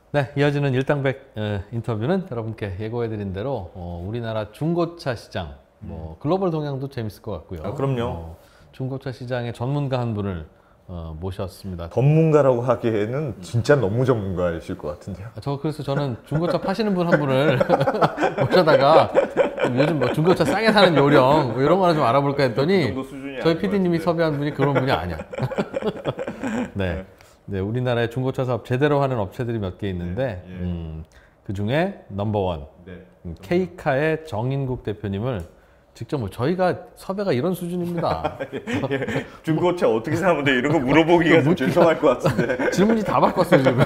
네, 이어지는 일당백 인터뷰는 여러분께 예고해드린 대로 우리나라 중고차 시장, 글로벌 동향도 재밌을 것 같고요. 아, 그럼요. 중고차 시장의 전문가 한 분을 모셨습니다. 전문가라고 하기에는 진짜 너무 전문가이실 것 같은데요. 그래서 저는 중고차 파시는 분 한 분을 모셔다가 요즘 중고차 싸게 사는 요령 이런 거나 좀 알아볼까 했더니 저희 PD님이 섭외한 분이 그런 분이 아니야. 네, 우리나라의 중고차 사업 제대로 하는 업체들이 몇 개 있는데 그 중에 넘버원 K카의 정인국 대표님을 직접 저희가 섭외가 이런 수준입니다. 중고차 어떻게 사면 돼? 이런 거 물어보기가 좀 죄송할 것 같은데. 질문이 다 바꿨어요 지금.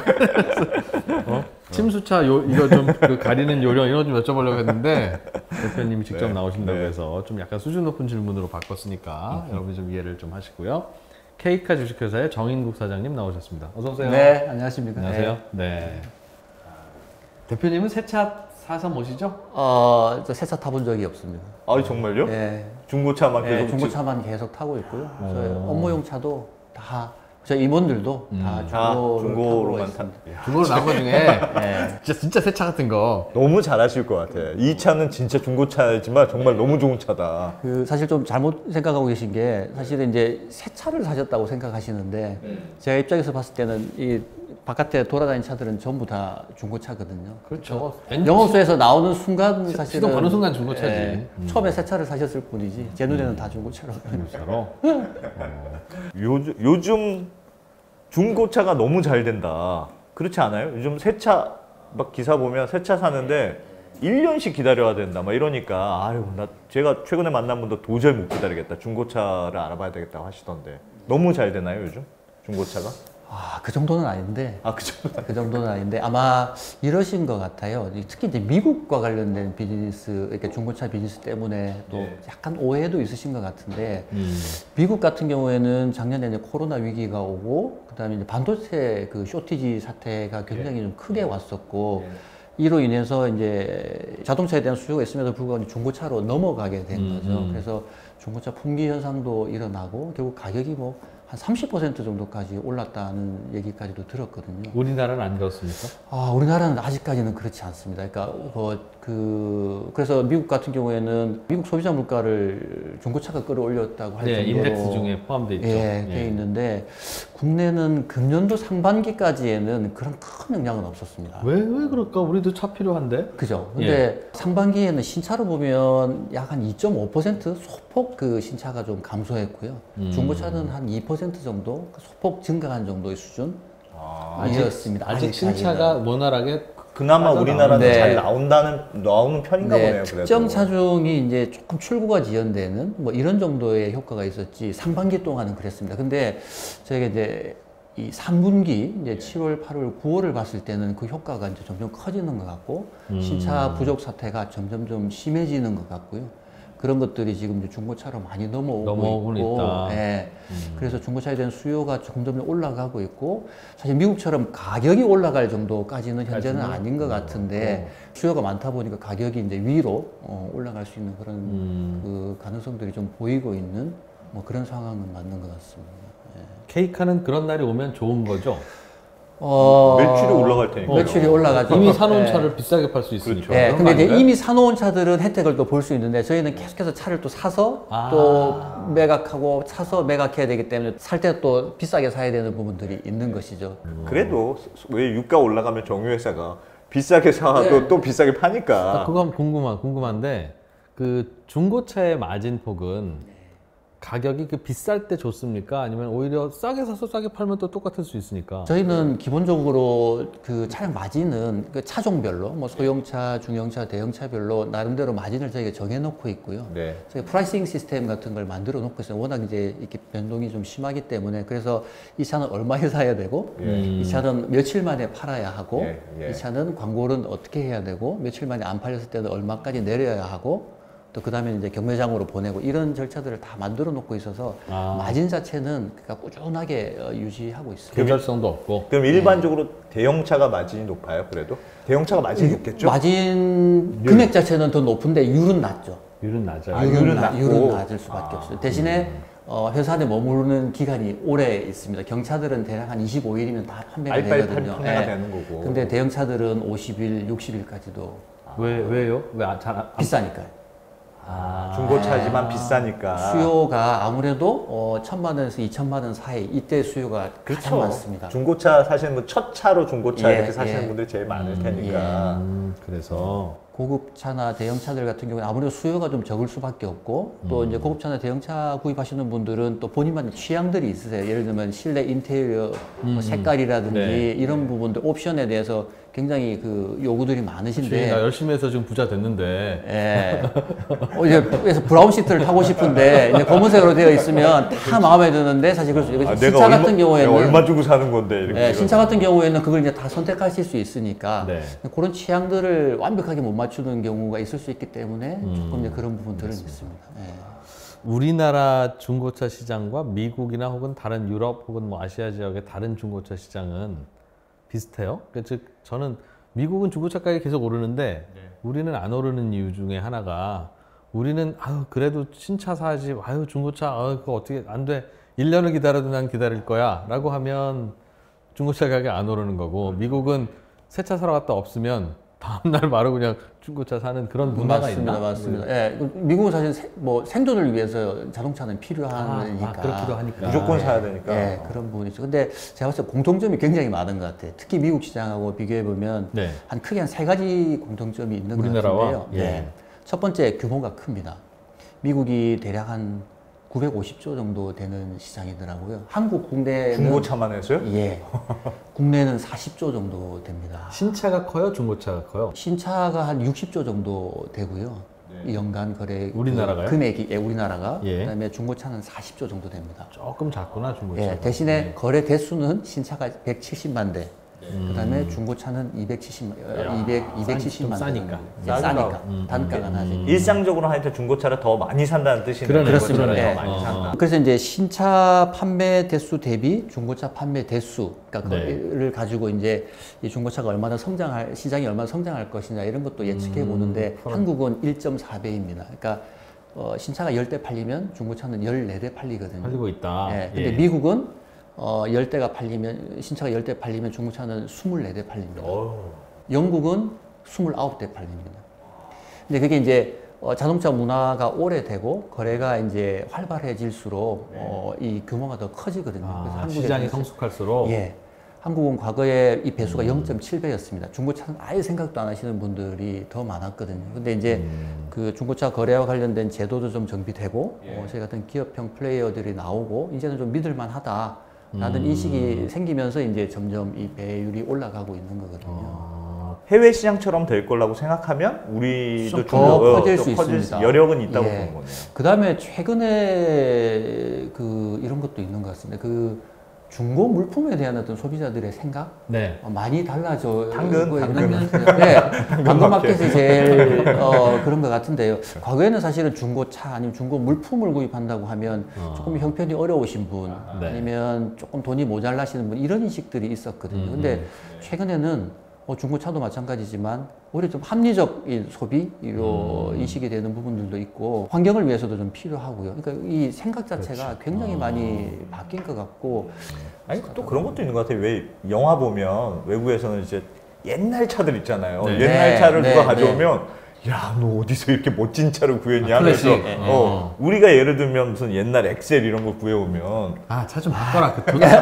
침수차 이거 좀 가리는 요령 이런 좀 여쭤보려고 했는데 대표님이 직접 나오신다고 해서 좀 약간 수준 높은 질문으로 바꿨으니까 여러분이 좀 이해를 좀 하시고요. K카 주식회사의 정인국 사장님 나오셨습니다. 어서 오세요. 네, 안녕하십니까. 안녕하세요. 네. 대표님은 새 차 사서 모시죠? 저 새 차 타본 적이 없습니다. 아, 정말요? 네. 중고차만 계속 중고차만 계속 타고 있고요. 저희 업무용 차도 다, 저희 임원들도 다 중고로만 탄. 중고로 나온 것 중에 진짜 새 차 같은 거. 너무 잘하실 것 같아. 이 차는 진짜 중고차이지만 정말 너무 좋은 차다. 사실 좀 잘못 생각하고 계신 게 사실은 이제 새 차를 사셨다고 생각하시는데 제가 입장에서 봤을 때는 이 바깥에 돌아다니는 차들은 전부 다 중고차거든요. 그렇죠. 영업소에서 나오는 순간 사실은 시동 거는 순간 중고차지. 처음에 새 차를 사셨을 뿐이지 제 눈에는 다 중고차로. 중고차로. 요즘 중고차가 너무 잘 된다. 그렇지 않아요? 요즘 새 차 막 기사 보면 새 차 사는데 1년씩 기다려야 된다. 막 이러니까 아유, 제가 최근에 만난 분도 도저히 못 기다리겠다. 중고차를 알아봐야 되겠다고 하시던데. 너무 잘 되나요, 요즘? 중고차가? 그 정도는 아닌데. 그 정도는 아닌데 아마 이러신 것 같아요. 특히 이제 미국과 관련된 비즈니스, 이렇게 중고차 비즈니스 때문에 또 약간 오해도 있으신 것 같은데 미국 같은 경우에는 작년에 이제 코로나 위기가 오고 그다음에 이제 반도체 그 쇼티지 사태가 굉장히 좀 크게 왔었고 이로 인해서 이제 자동차에 대한 수요가 있음에도 불구하고 중고차로 넘어가게 된 거죠. 그래서 중고차 품귀 현상도 일어나고 결국 가격이 뭐 한 30% 정도까지 올랐다는 얘기까지도 들었거든요. 우리나라는 안 그렇습니까? 우리나라는 아직까지는 그렇지 않습니다. 그러니까 그래서 미국 같은 경우에는 미국 소비자 물가를 중고차가 끌어올렸다고 할 정도로 인덱스 중에 포함되어 있죠. 돼 있는데 국내는 금년도 상반기까지에는 그런 큰 영향은 없었습니다. 왜 그럴까? 우리도 차 필요한데. 그죠. 근데 상반기에는 신차로 보면 약 한 2.5% 소폭 그 신차가 좀 감소했고요. 중고차는 한 2% 정도 소폭 증가한 정도의 수준. 아직이었습니다. 아직 신차가 원활하게 그나마 우리나라는 잘 나오는 편인가 보네요. 특정 차종이 이제 조금 출고가 지연되는 뭐 이런 정도의 효과가 있었지 상반기 동안은 그랬습니다. 근데 저희가 이제 이 3분기 이제 7월, 8월, 9월을 봤을 때는 그 효과가 이제 점점 커지는 것 같고 신차 부족 사태가 점점 좀 심해지는 것 같고요. 그런 것들이 지금 이제 중고차로 많이 넘어오고 있고, 그래서 중고차에 대한 수요가 점점 올라가고 있고, 사실 미국처럼 가격이 올라갈 정도까지는 현재는 아닌 것 같은데, 수요가 많다 보니까 가격이 이제 위로 올라갈 수 있는 그런 그 가능성들이 좀 보이고 있는 뭐 그런 상황은 맞는 것 같습니다. K카는 그런 날이 오면 좋은 거죠? 매출이 올라갈 테니까. 매출이 올라가죠. 이미 사놓은 차를 비싸게 팔 수 있으니까. 그렇죠. 근데 이제 이미 사놓은 차들은 혜택을 또 볼 수 있는데 저희는 계속해서 차를 또 사서 또 매각하고 사서 매각해야 되기 때문에 살 때 또 비싸게 사야 되는 부분들이 있는 것이죠. 그래도 왜 유가 올라가면 정유회사가 비싸게 사도 또 비싸게 파니까. 그거 한번 궁금한데 그 중고차의 마진폭은 가격이 비쌀 때 좋습니까? 아니면 오히려 싸게 사서 싸게 팔면 또 똑같을 수 있으니까? 저희는 기본적으로 그 차량 마진은 그 차종별로 뭐 소형차, 중형차, 대형차별로 나름대로 마진을 저희가 정해놓고 있고요. 저희 프라이싱 시스템 같은 걸 만들어 놓고 있어요. 워낙 이제 이렇게 변동이 좀 심하기 때문에 그래서 이 차는 얼마에 사야 되고 이 차는 며칠 만에 팔아야 하고 이 차는 광고는 어떻게 해야 되고 며칠 만에 안 팔렸을 때는 얼마까지 내려야 하고 또 그 다음에 이제 경매장으로 보내고 이런 절차들을 다 만들어 놓고 있어서 마진 자체는 그러니까 꾸준하게 유지하고 있습니다. 조절성도 없고. 그럼 일반적으로 대형차가 마진이 높아요? 그래도? 대형차가 마진이 높겠죠? 마진 금액 자체는 더 높은데 율은 낮죠. 율은 낮아요. 율은 낮을 수밖에 없어요. 대신에 회사 안에 머무르는 기간이 오래 있습니다. 경차들은 대략 한 25일이면 다 판매가 빨리빨리 되거든요. 판매가 되는 거고. 근데 대형차들은 50일, 60일까지도 왜요? 비싸니까요. 중고차지만 비싸니까. 수요가 아무래도 1,000만 원에서 2,000만 원 사이 이때 수요가 가장 그렇죠. 많습니다. 중고차 사시는 분, 첫 차로 중고차 예, 이렇게 사시는 예. 분들이 제일 많을 테니까. 그래서 고급차나 대형차들 같은 경우는 아무래도 수요가 좀 적을 수밖에 없고 또 이제 고급차나 대형차 구입하시는 분들은 또 본인만의 취향들이 있으세요. 예를 들면 실내 인테리어 뭐 색깔이라든지 네. 이런 부분들 옵션에 대해서 굉장히 그 요구들이 많으신데 나 열심히 해서 지금 부자 됐는데 예. 이제 그래서 브라운 시트를 타고 싶은데 이제 검은색으로 되어 있으면 다 마음에 드는데 사실 그럴 수 있어요. 신차 같은 경우에는 내가 얼마 주고 사는 건데 이렇게. 예, 신차 같은 경우에는 그걸 이제 다 선택하실 수 있으니까 네. 그런 취향들을 완벽하게 못 맞추는 경우가 있을 수 있기 때문에 조금 이제 그런 부분들은 있습니다. 예. 우리나라 중고차 시장과 미국이나 혹은 다른 유럽 혹은 뭐 아시아 지역의 다른 중고차 시장은 비슷해요. 즉 저는 미국은 중고차 가격이 계속 오르는데 우리는 안 오르는 이유 중에 하나가 우리는 그래도 신차 사지 중고차 그거 어떻게 안 돼. 1년을 기다려도 난 기다릴 거야 라고 하면 중고차 가격이 안 오르는 거고 미국은 새 차 사러 갔다 없으면 다음날 바로 그냥 중고차 사는 그런 문화가 맞습니다, 있나? 맞습니다. 예, 미국은 사실 뭐 생존을 위해서 자동차는 필요하니까 그렇기도 하니까 무조건 사야 되니까. 예, 그런 부분이죠. 근데 제가 봤을 때 공통점이 굉장히 많은 것 같아요. 특히 미국 시장하고 비교해 보면 네. 한 3가지 공통점이 있는 것 우리나라와? 같은데요. 예. 네. 첫 번째 규모가 큽니다. 미국이 대략 한 950조 정도 되는 시장이더라고요. 한국 국내는 중고차만 해서요? 예, 국내는 40조 정도 됩니다. 신차가 커요? 중고차가 커요? 신차가 한 60조 정도 되고요. 이 연간 거래 우리나라가요? 금액이 우리나라가 예. 그다음에 중고차는 40조 정도 됩니다. 조금 작구나 중고차. 예, 대신에 거래 대수는 신차가 170만 대, 그다음에 중고차는 270만 좀 싸니까. 싸니까 단가가 낮으니까. 일상적으로 하여튼 중고차를 더 많이 산다는 뜻이네요. 그러네, 그렇습니다. 중고차를 예. 더 많이 산다. 그래서 이제 신차 판매 대수 대비 중고차 판매 대수, 그러니까 네. 그를 가지고 이제 이 중고차가 얼마나 시장이 얼마나 성장할 것이냐 이런 것도 예측해 보는데 한국은 1.4배입니다. 그러니까 신차가 10대 팔리면 중고차는 14대 팔리거든요. 팔리고 있다. 예, 근데 예. 미국은 10대가 팔리면 신차가 10대 팔리면 중고차는 24대 팔립니다. 영국은 29대 팔립니다. 근데 그게 이제 자동차 문화가 오래되고 거래가 이제 활발해질수록 이 규모가 더 커지거든요. 그래서 한국에서는 시장이 성숙할수록 예. 한국은 과거에 이 배수가 0.7배였습니다. 중고차는 아예 생각도 안 하시는 분들이 더 많았거든요. 근데 이제 그 중고차 거래와 관련된 제도도 좀 정비되고 저희 같은 기업형 플레이어들이 나오고 이제는 좀 믿을만 하다라는 인식이 생기면서 이제 점점 이 배율이 올라가고 있는 거거든요. 해외 시장처럼 될 거라고 생각하면 우리도 더 커질 좀 수 있습니다. 여력은 있다고 예. 보는 거네요. 그 다음에 최근에 이런 것도 있는 것 같습니다. 중고 물품에 대한 어떤 소비자들의 생각 네. 많이 달라져 당근. 네, 당근 마켓이 제일 그런 것 같은데요. 과거에는 사실은 중고차 아니면 중고 물품을 구입한다고 하면 조금 형편이 어려우신 분 네. 아니면 조금 돈이 모자라시는 분 이런 인식들이 있었거든요. 근데 최근에는 중고차도 마찬가지지만 오히려 좀 합리적인 소비로 인식이 되는 부분들도 있고 환경을 위해서도 좀 필요하고요. 그러니까 이 생각 자체가 굉장히 많이 바뀐 것 같고 아니 또 그런 것도 있는 것 같아요. 왜 영화 보면 외국에서는 이제 옛날 차들 있잖아요. 네. 옛날 차를 네, 누가 네, 가져오면 야, 너 어디서 이렇게 멋진 차를 구했냐 하면서 클래식. 우리가 예를 들면 무슨 옛날 엑셀 이런 거 구해오면 차 좀 바꿔라.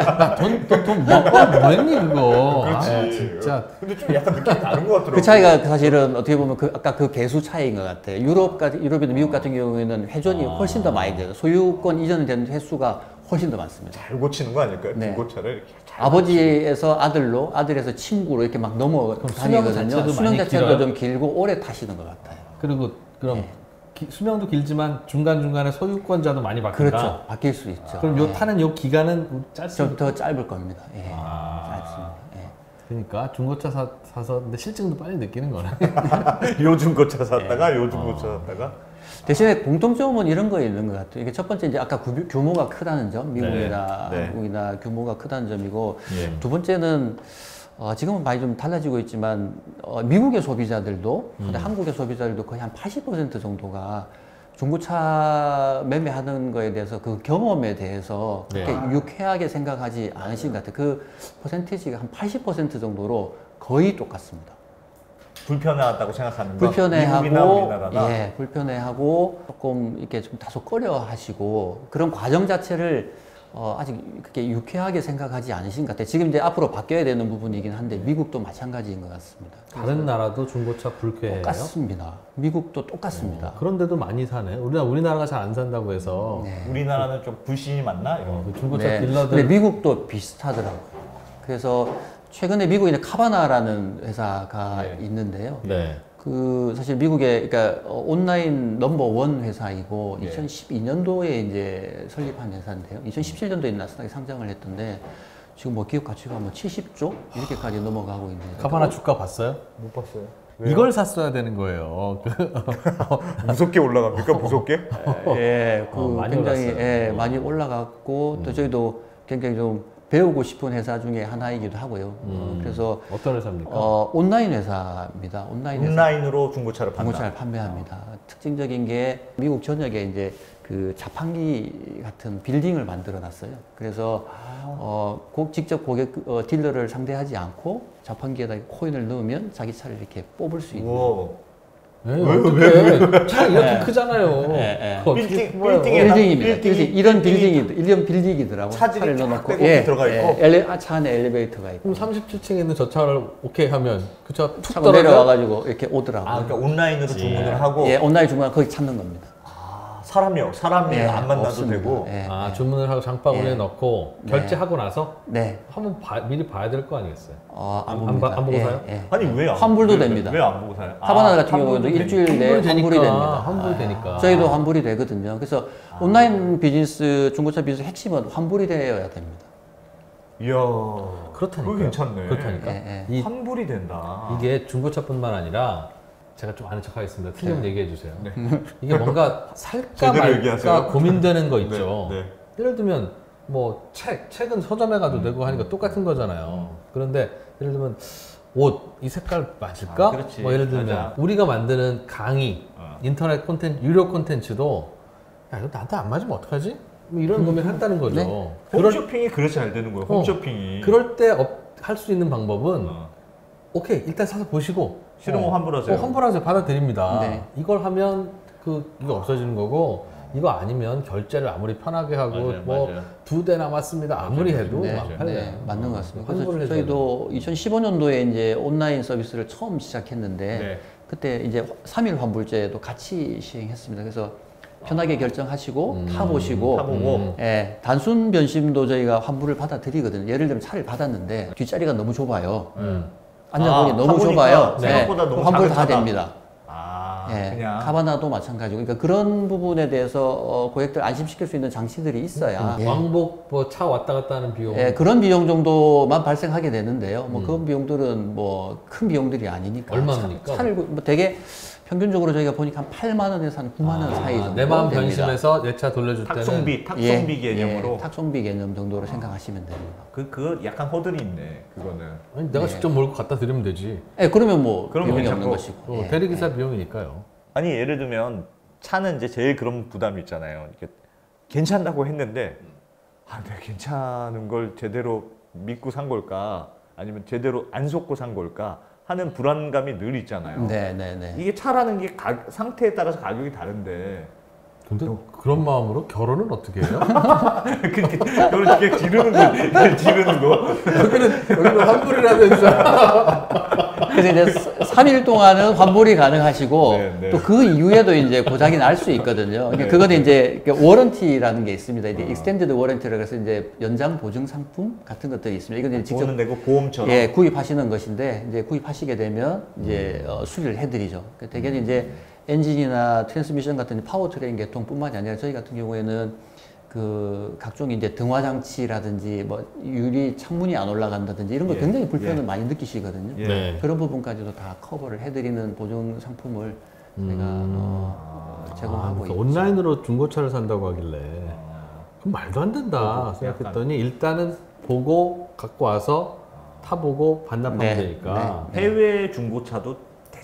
돈 뭐 했니 그거? 그렇지. 진짜. 근데 좀 약간 느낌이 다른 것 같더라고요. 그 차이가 사실은 어떻게 보면 아까 그 배수 차이인 것 같아요. 유럽이나 미국 같은 경우에는 회전이 훨씬 더 많이 돼요. 소유권 이전이 되는 횟수가 훨씬 더 많습니다. 잘 고치는 거 아닐까요? 네. 중고차를 이렇게 잘 아버지에서 아들로, 아들에서 친구로 이렇게 막 수명 자체도 넘어다니거든요. 수명 많이 자체도 길어요? 좀 길고 오래 타시는 것 같아요. 그리고 그럼 수명도 길지만 중간중간에 소유권자도 많이 바뀐다. 그렇죠. 바뀔 수 있죠. 그럼 요 타는 요 기간은 짧습니다. 좀 더 짧을 겁니다. 예. 짧습니다. 예. 그러니까 중고차 사서 근데 실증도 빨리 느끼는 거네. 요 중고차 샀다가 요 중고차 샀다가 대신에 공통점은 이런 거에 있는 것 같아요. 이게 첫 번째 이제 아까 규모가 크다는 점, 미국이나 네. 한국이나 규모가 크다는 점이고 예. 두 번째는 지금은 많이 좀 달라지고 있지만 미국의 소비자들도 근데 한국의 소비자들도 거의 한 80% 정도가 중고차 매매하는 거에 대해서 그 경험에 대해서 네. 그렇게 유쾌하게 생각하지 않으신 것 같아요. 그 퍼센티지가 한 80% 정도로 거의 똑같습니다. 불편하다고 생각하는 거. 미국이나 불편해하고, 우리나라나. 예, 불편해하고 조금 이렇게 좀 다소 꺼려하시고 그런 과정 자체를 아직 그렇게 유쾌하게 생각하지 않으신 것 같아요. 지금 이제 앞으로 바뀌어야 되는 부분이긴 한데 미국도 마찬가지인 것 같습니다. 다른 나라도 중고차 불쾌해요? 똑같습니다. 미국도 똑같습니다. 그런데도 많이 사네. 우리나라가 잘 안 산다고 해서 네. 우리나라는 좀 불신이 많나? 이런. 그 중고차 네. 딜러들 근데 미국도 비슷하더라고요. 그래서 최근에 미국에 있는 카바나라는 회사가 네. 있는데요. 네. 그 사실 미국의 그러니까 온라인 넘버원 회사이고 네. 2012년도에 이제 설립한 회사인데요. 2017년도에 나스닥에 상장을 했던데 지금 뭐 기업 가치가 뭐 70조 이렇게까지 넘어가고 있는. 카바나 주가 봤어요? 못 봤어요. 이걸 샀어야 되는 거예요. 무섭게 올라갑니까? 무섭게? 예, 많이 굉장히 올랐어요. 예, 많이 올라갔고 또 저희도 굉장히 좀 배우고 싶은 회사 중에 하나이기도 하고요. 그래서 어떤 회사입니까? 온라인 회사입니다. 온라인 회사. 온라인으로 중고차를 판다. 중고차를 판매합니다. 특징적인 게 미국 전역에 이제 그 자판기 같은 빌딩을 만들어 놨어요. 그래서 직접 고객 딜러를 상대하지 않고 자판기에다 코인을 넣으면 자기 차를 이렇게 뽑을 수 있는. 우와. 네, 어떻게 차 이렇게 네. 크잖아요. 네, 그거 어떻게 빌딩, 뽑아요? 빌딩에 빌딩입니다. 빌딩이- 빌딩. 이런 빌딩이더라고요. 차들이 차를 쫙 넣어놓고 빼곡히 들어가 있고? 차 안에 엘리베이터가 있고 그럼 37층에 있는 저 차를 오케이 하면 그 차가 툭 차가 떨어져? 내려와가지고 이렇게 오더라고요. 아, 그러니까 온라인으로 주문을 하고 예, 온라인 주문하고 거기 찾는 겁니다. 사람이 예, 안 만나도 없습니다. 되고. 예, 아 예. 주문을 하고 장바구니에 예. 넣고 네. 결제하고 나서 네. 한번 미리 봐야 될 거 아니겠어요? 안 안 봅니다. 보고 사요? 아니 왜 안? 환불도 됩니다. 왜안 보고 사요? 카바나 같은 환불도 경우에도 되니까. 일주일 내에 환불이 됩니다. 환불이 되니까. 저희도 환불이 되거든요. 그래서 온라인 비즈니스, 중고차 비즈니스 핵심은 환불이 되어야 됩니다. 이야. 그렇다니까요. 그거 괜찮네. 그렇다니까. 예, 이, 환불이 된다. 이게 중고차뿐만 아니라 제가 좀 아는 척하겠습니다. 틀리면 얘기해 주세요. 네. 이게 뭔가 살까 제대로 말까 얘기하세요. 고민되는 거 있죠. 네, 네. 예를 들면 뭐 책은 서점에 가도 되고 하니까 똑같은 거잖아요. 그런데 예를 들면 옷 이 색깔 맞을까? 아, 그렇지. 뭐 예를 들면 맞아. 우리가 만드는 강의, 인터넷 콘텐츠, 유료 콘텐츠도 야 이거 나한테 안 맞으면 어떡하지? 뭐 이런 고민을 했다는 거죠. 네. 홈쇼핑이 그렇게 잘 되는 거예요. 홈쇼핑이. 그럴 때 할 수 있는 방법은 어. 오케이 일단 사서 보시고 싫으면 환불하세요. 환불하세요. 받아드립니다. 네. 이걸 하면 이거 없어지는 거고 이거 아니면 결제를 아무리 편하게 하고 맞아요, 뭐 맞아요. 2대 남았습니다. 아무리 해도 네, 막 팔려요. 네, 맞는 것 같습니다. 환불을 그래서 해줘야 저희도 2015년도에 이제 온라인 서비스를 처음 시작했는데 네. 그때 이제 3일 환불제도 같이 시행했습니다. 그래서 편하게 결정하시고 타보시고 타보고. 예, 단순 변심도 저희가 환불을 받아드리거든요. 예를 들면 차를 받았는데 뒷자리가 너무 좁아요. 앉아보니 너무 타보니까 좁아요. 생각보다 네, 너무 환불 작은 다 차다. 됩니다. 예, 그냥. 카바나도 마찬가지고, 그러니까 그런 부분에 대해서 고객들 안심시킬 수 있는 장치들이 있어야 왕복 뭐 차 왔다 갔다 하는 비용. 예, 그런 비용 정도만 발생하게 되는데요. 뭐 그런 비용들은 뭐 큰 비용들이 아니니까. 얼마입니까? 차를 뭐 되게 평균적으로 저희가 보니까 한 8만 원에서 한 9만 원 사이 정도 내 마음 됩니다. 변심해서 내 차 돌려줄 때는 탁송비 개념으로. 예, 탁송비 개념 정도로 생각하시면 됩니다. 그 약간 허들이 있네. 그거는. 아니, 내가 직접 몰고 갖다 드리면 되지. 예, 그러면 뭐 그럼 비용이 괜찮고. 없는 것이고. 예. 대리기사 비용이니까요. 아니 예를 들면 차는 이제 제일 그런 부담이 있잖아요. 이렇게 괜찮다고 했는데 내가 괜찮은 걸 제대로 믿고 산 걸까? 아니면 제대로 안 속고 산 걸까? 하는 불안감이 늘 있잖아요. 네, 네, 네. 이게 차라는 게 상태에 따라서 가격이 다른데 근데 그런 마음으로 결혼은 어떻게 해요? 그걸 이렇게 지르는 거, 지르는 거. 여기는 환불이라면서. 그래서 이제 3일 동안은 환불이 가능하시고 네, 네. 또 그 이후에도 이제 고장이 날 수 있거든요. 그러니까 그거는 이제 워런티라는 게 있습니다. 이제 익스텐디드 워런티라고 해서 이제 연장 보증 상품 같은 것들이 있습니다. 이건 이제 직접 돈은 내고 보험처럼. 예, 구입하시는 것인데 이제 구입하시게 되면 이제 수리를 해드리죠. 대개는 이제 엔진이나 트랜스미션 같은 파워트레인 계통뿐만이 아니라 저희 같은 경우에는 그 각종 이제 등화 장치라든지 뭐 유리 창문이 안 올라간다든지 이런 거 예, 굉장히 불편을 예. 많이 느끼시거든요. 예. 네. 그런 부분까지도 다 커버를 해드리는 보증 상품을 저희가 제공하고 그러니까 있죠. 온라인으로 중고차를 산다고 하길래 그럼 말도 안 된다 생각했더니 일단은 보고 갖고 와서 타보고 반납하면 네, 되니까 해외 중고차도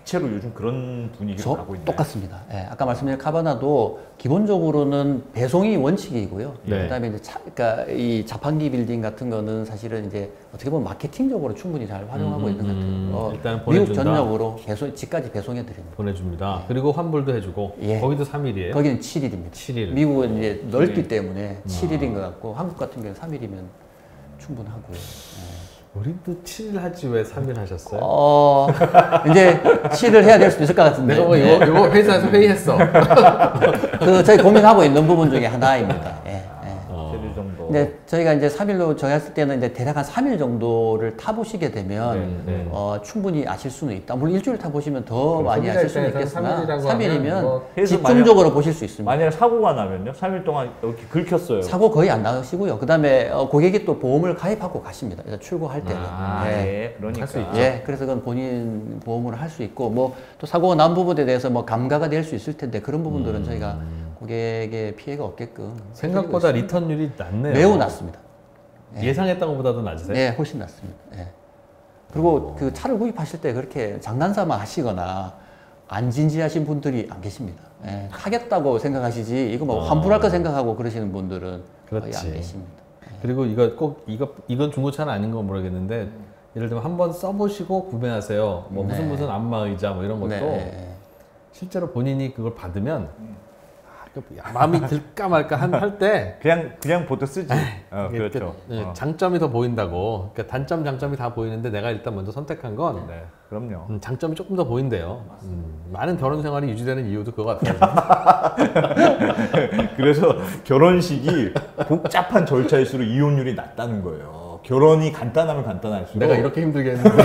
대체로 요즘 그런 분위기로 가고 있네요. 똑같습니다. 예, 아까 말씀드린 카바나도 기본적으로는 배송이 원칙이고요. 네. 그다음에 이제 그러니까 이 자판기 빌딩 같은 거는 사실은 이제 어떻게 보면 마케팅적으로 충분히 잘 활용하고 있는 것 같아요. 일단 미국 보내준다. 전역으로 집까지 배송해 드립니다. 보내줍니다. 그리고 환불도 해주고 예. 거기도 3일이에요. 거기는 7일입니다. 7일. 미국은 이제 넓기 때문에 7일인 것 같고 한국 같은 경우는 3일이면 충분하고요. 우리도 7일 하지 왜 3일 하셨어요? 이제 7일 해야 될 수도 있을 것 같은데. 내가 뭐 이거 회사에서 회의했어. 저희 고민하고 있는 부분 중에 하나입니다. 예, 예. 7일 정도. 근데 저희가 이제 3일로 정했을 때는 이제 대략 한 3일 정도를 타보시게 되면 네. 충분히 아실 수는 있다. 물론 일주일 타보시면 더 많이 소비자 아실 수는 입장에서는 있겠으나 3일이라고 3일이면 하면 뭐 해서 집중적으로 보실 수 있습니다. 만약에 사고가 나면요? 3일 동안 이렇게 긁혔어요. 사고 거의 안 나시고요. 그 다음에 고객이 또 보험을 가입하고 가십니다. 출고할 때는. 그러니까. 할 수 있죠. 예, 그래서 그건 본인 보험으로 할 수 있고, 뭐, 또 사고가 난 부분에 대해서 뭐 감가가 될 수 있을 텐데, 그런 부분들은 저희가 고객의 피해가 없게끔. 생각보다 리턴율이 낮네요. 매우 낮습니다. 예상했던 것보다도 낮으세요? 예, 훨씬 낮습니다. 예. 그리고 그 차를 구입하실 때 그렇게 장난삼아 하시거나 안 진지하신 분들이 안 계십니다. 예, 타겠다고 생각하시지, 이거 뭐 환불할 거 생각하고 그러시는 분들은 거의 그렇지. 안 계십니다. 그리고 이건 중고차는 아닌 건 모르겠는데 예를 들면 한번 써보시고 구매하세요. 뭐 무슨 안마의자 뭐 이런 것도 네. 실제로 본인이 그걸 받으면 마음이 들까 말까 할 때 그냥 보드 쓰지. 그렇죠. 장점이 더 보인다고. 그러니까 단점, 장점이 다 보이는데 내가 일단 먼저 선택한 건 네, 그럼요. 장점이 조금 더 보인대요. 많은 결혼 생활이 유지되는 이유도 그거 같아요. 그래서 결혼식이 복잡한 절차일수록 이혼율이 낮다는 거예요. 결혼이 간단하면 간단할수록. 내가 이렇게 힘들게 했는데.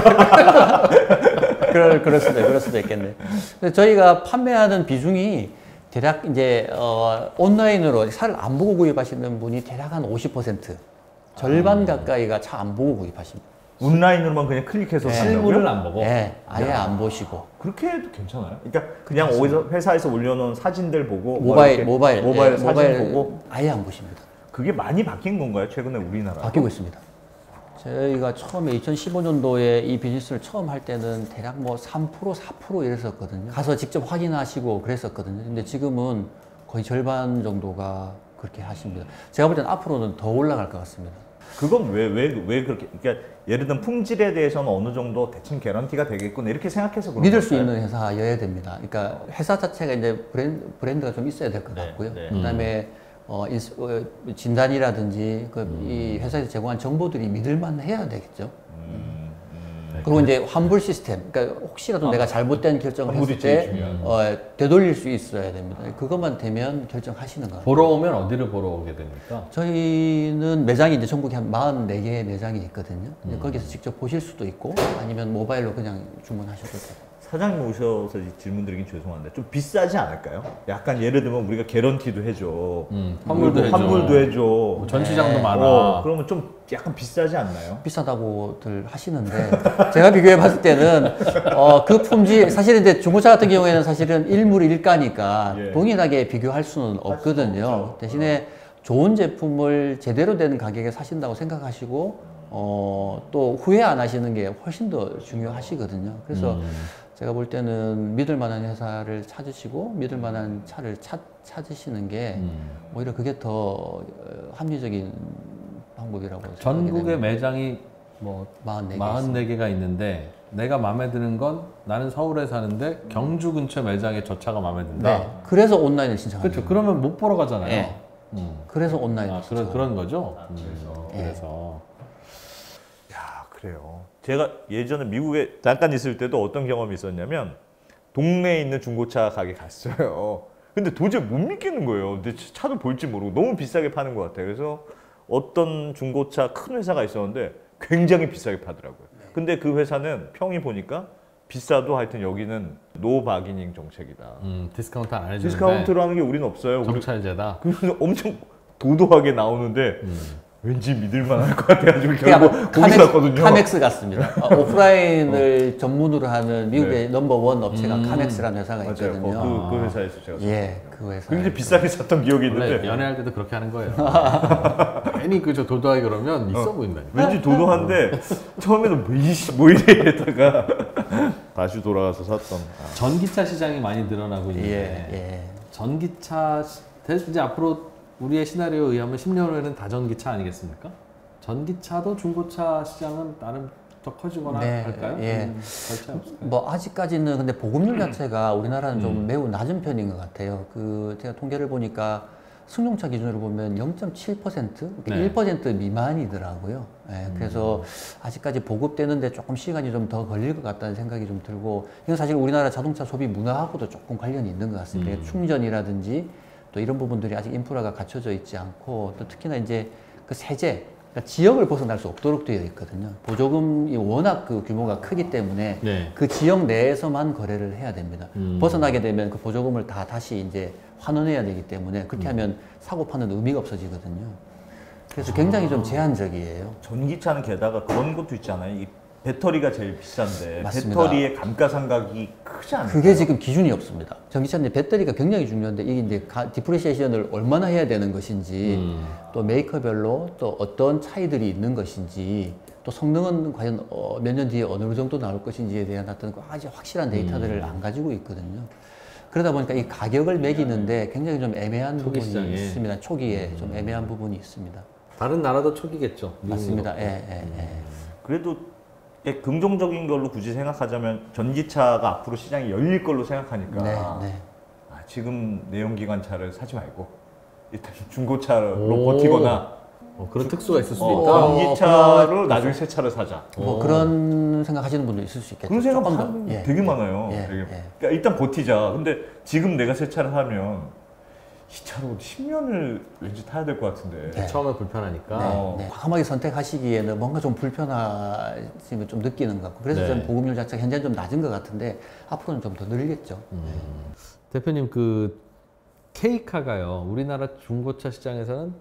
그럴 수도 있겠네. 근데 저희가 판매하는 비중이 대략 이제 온라인으로 차를 안 보고 구입하시는 분이 대략 한 50%, 절반 가까이가 차 안 보고 구입하십니다. 온라인으로만 그냥 클릭해서 실물을 안 보고. 네, 아예 안 보시고. 그렇게 해도 괜찮아요. 그러니까 그냥 어디서 회사에서 올려놓은 사진들 보고 모바일 사진 보고 아예 안 보십니다. 그게 많이 바뀐 건가요? 최근에 우리나라? 바뀌고 있습니다. 저희가 처음에 2015년도에 이 비즈니스를 처음 할 때는 대략 뭐 3%, 4% 이랬었거든요. 가서 직접 확인하시고 그랬었거든요. 근데 지금은 거의 절반 정도가 그렇게 하십니다. 제가 볼 때는 앞으로는 더 올라갈 것 같습니다. 그건 왜 그렇게, 그러니까 예를 들면 품질에 대해서는 어느 정도 대충 개런티가 되겠구나 이렇게 생각해서 그런 믿을 수 걸까요? 있는 회사여야 됩니다. 그러니까 회사 자체가 이제 브랜드가 좀 있어야 될 것 같고요. 그다음에 진단이라든지 이 회사에서 제공한 정보들이 믿을만 해야 되겠죠. 그리고 이제 환불 시스템, 그러니까 혹시라도 내가 잘못된 결정을 했을 때 되돌릴 수 있어야 됩니다. 그것만 되면 결정하시는 거예요. 보러 오면 어디를 보러 오게 됩니까? 저희는 매장이 이제 전국에 한 44개의 매장이 있거든요. 거기서 직접 보실 수도 있고 아니면 모바일로 그냥 주문하셔도 되고. 사장님 오셔서 질문 드리긴 죄송한데 좀 비싸지 않을까요? 약간 예를 들면 우리가 개런티도 해줘, 환불도 해줘, 전시장도 많아. 그러면 좀 약간 비싸지 않나요? 비싸다고들 하시는데 제가 비교해 봤을 때는 그 품질 사실은 이제 중고차 같은 경우에는 사실은 일물일가니까 동일하게 비교할 수는 없거든요. 대신에 좋은 제품을 제대로 된 가격에 사신다고 생각하시고 또 후회 안 하시는 게 훨씬 더 중요하시거든요. 그래서 제가 볼 때는 믿을 만한 회사를 찾으시고 믿을 만한 차를 찾으시는 게 오히려 그게 더 합리적인 방법이라고 생각합니다. 전국의 매장이 뭐 44개가 있는데 내가 마음에 드는 건 나는 서울에 사는데 경주 근처 매장에 저 차가 마음에 든다. 네. 그래서 온라인을 신청합니다. 그렇죠. 그러면 못 보러 가잖아요. 네. 그래서 온라인을 그런 거죠. 그래서. 야, 그래요. 제가 예전에 미국에 잠깐 있을 때도 어떤 경험이 있었냐면 동네에 있는 중고차 가게 갔어요. 근데 도저히 못 믿겠는 거예요. 근데 차도 볼지 모르고 너무 비싸게 파는 것 같아요. 그래서 어떤 중고차 큰 회사가 있었는데 굉장히 비싸게 파더라고요. 근데 그 회사는 평이 보니까 비싸도 하여튼 여기는 노 바기닝 정책이다. 디스카운트 안 해주는데 디스카운트라는 게 우리는 없어요. 정찰제다. 그래서 엄청 도도하게 나오는데 왠지 믿을만할 것 같아가지고 결국 거기 샀거든요. 카맥스 같습니다. 오프라인을 전문으로 하는 미국의 넘버원 업체가 카맥스라는 회사가 있거든요. 맞아요. 그 회사에서 제가 예, 그 회사. 굉장히 비싸게 샀던 기억이 원래 있는데 연애할 때도 그렇게 하는 거예요. 괜히 그저 도도하게 그러면 있어 보인다니까. 왠지 도도한데 처음에는 뭐 이래 이랬다가 다시 돌아가서 샀던. 전기차 시장이 많이 늘어나고 있는데 예. 전기차 이제 앞으로 우리의 시나리오에 의하면 10년 후에는 다 전기차 아니겠습니까? 전기차도 중고차 시장은 나름 더 커지거나 네, 할까요? 예. 별 차이 없을까요? 뭐 아직까지는 근데 보급률 자체가 우리나라는 좀 매우 낮은 편인 것 같아요. 그 제가 통계를 보니까 승용차 기준으로 보면 0.7%, 네. 1% 미만이더라고요. 예, 그래서 아직까지 보급되는데 조금 시간이 좀 더 걸릴 것 같다는 생각이 좀 들고, 이건 사실 우리나라 자동차 소비 문화하고도 조금 관련이 있는 것 같습니다. 충전이라든지 또 이런 부분들이 아직 인프라가 갖춰져 있지 않고, 또 특히나 이제 그 세제, 그러니까 지역을 벗어날 수 없도록 되어 있거든요. 보조금이 워낙 그 규모가 크기 때문에 네. 그 지역 내에서만 거래를 해야 됩니다. 벗어나게 되면 그 보조금을 다 다시 이제 환원해야 되기 때문에 그렇게 하면 사고 파는 의미가 없어지거든요. 그래서 굉장히 좀 제한적이에요. 전기차는 게다가 그런 것도 있잖아요. 이 배터리가 제일 비싼데 맞습니다. 배터리의 감가상각이 크지 않아요? 그게 지금 기준이 없습니다. 전기차는 배터리가 굉장히 중요한데 이게 이제 디프레시에이션을 얼마나 해야 되는 것인지 또 메이커별로 또 어떤 차이들이 있는 것인지 또 성능은 과연 몇 년 뒤에 어느 정도 나올 것인지에 대한 어떤 아주 확실한 데이터들을 안 가지고 있거든요. 그러다 보니까 이 가격을 매기는데 굉장히 좀 애매한 부분이 시장에. 있습니다. 초기에 좀 애매한 부분이 있습니다. 다른 나라도 초기겠죠. 맞습니다. 예. 그래도 긍정적인 걸로 굳이 생각하자면 전기차가 앞으로 시장이 열릴 걸로 생각하니까 네. 지금 내연기관차를 사지 말고 일단 중고차로 오. 버티거나 그런 특수가 있을 수도 있다. 전기차로 나중에 새 차를 사자. 뭐 그런 생각하시는 분도 있을 수 있겠죠. 그런 생각 조금 더, 하는 예. 되게 많아요. 예, 되게. 예. 그러니까 일단 버티자. 근데 지금 내가 새 차를 사면 이 차로 10년을 왠지 타야 될 것 같은데. 네. 처음에 불편하니까. 네. 과감하게 선택하시기에는 뭔가 좀 불편하심을 좀 느끼는 것 같고, 그래서 네. 좀 보급률 자체가 현재는 좀 낮은 것 같은데 앞으로는 좀 더 늘겠죠. 대표님 그 K카가요. 우리나라 중고차 시장에서는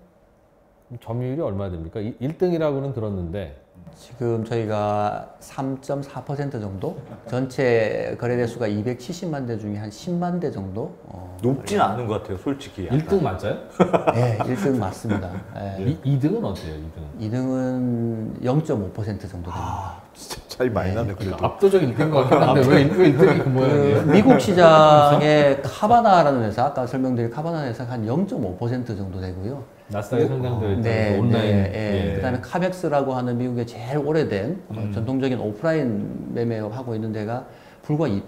점유율이 얼마 됩니까? 1등이라고는 들었는데 지금 저희가 3.4% 정도, 전체 거래대 수가 270만 대 중에 한 10만 대 정도. 높진 않은 것 같아요, 솔직히. 1등 맞아요? 네, 1등 맞습니다. 네. 2등은 어때요? 2등은? 2등은 0.5% 정도 됩니다. 진짜 차이 많이 나네, 그래도. 압도적 1등인 것 같긴 한데 왜 1등이 그 모양이에요? 미국 시장의 카바나라는 회사, 아까 설명드린 카바나 회사가 한 0.5% 정도 되고요. 나스닥에 상장되어 있던 네, 그 온라인. 네. 그다음에 카벡스라고 하는 미국의 제일 오래된 전통적인 오프라인 매매업 하고 있는 데가 불과 2%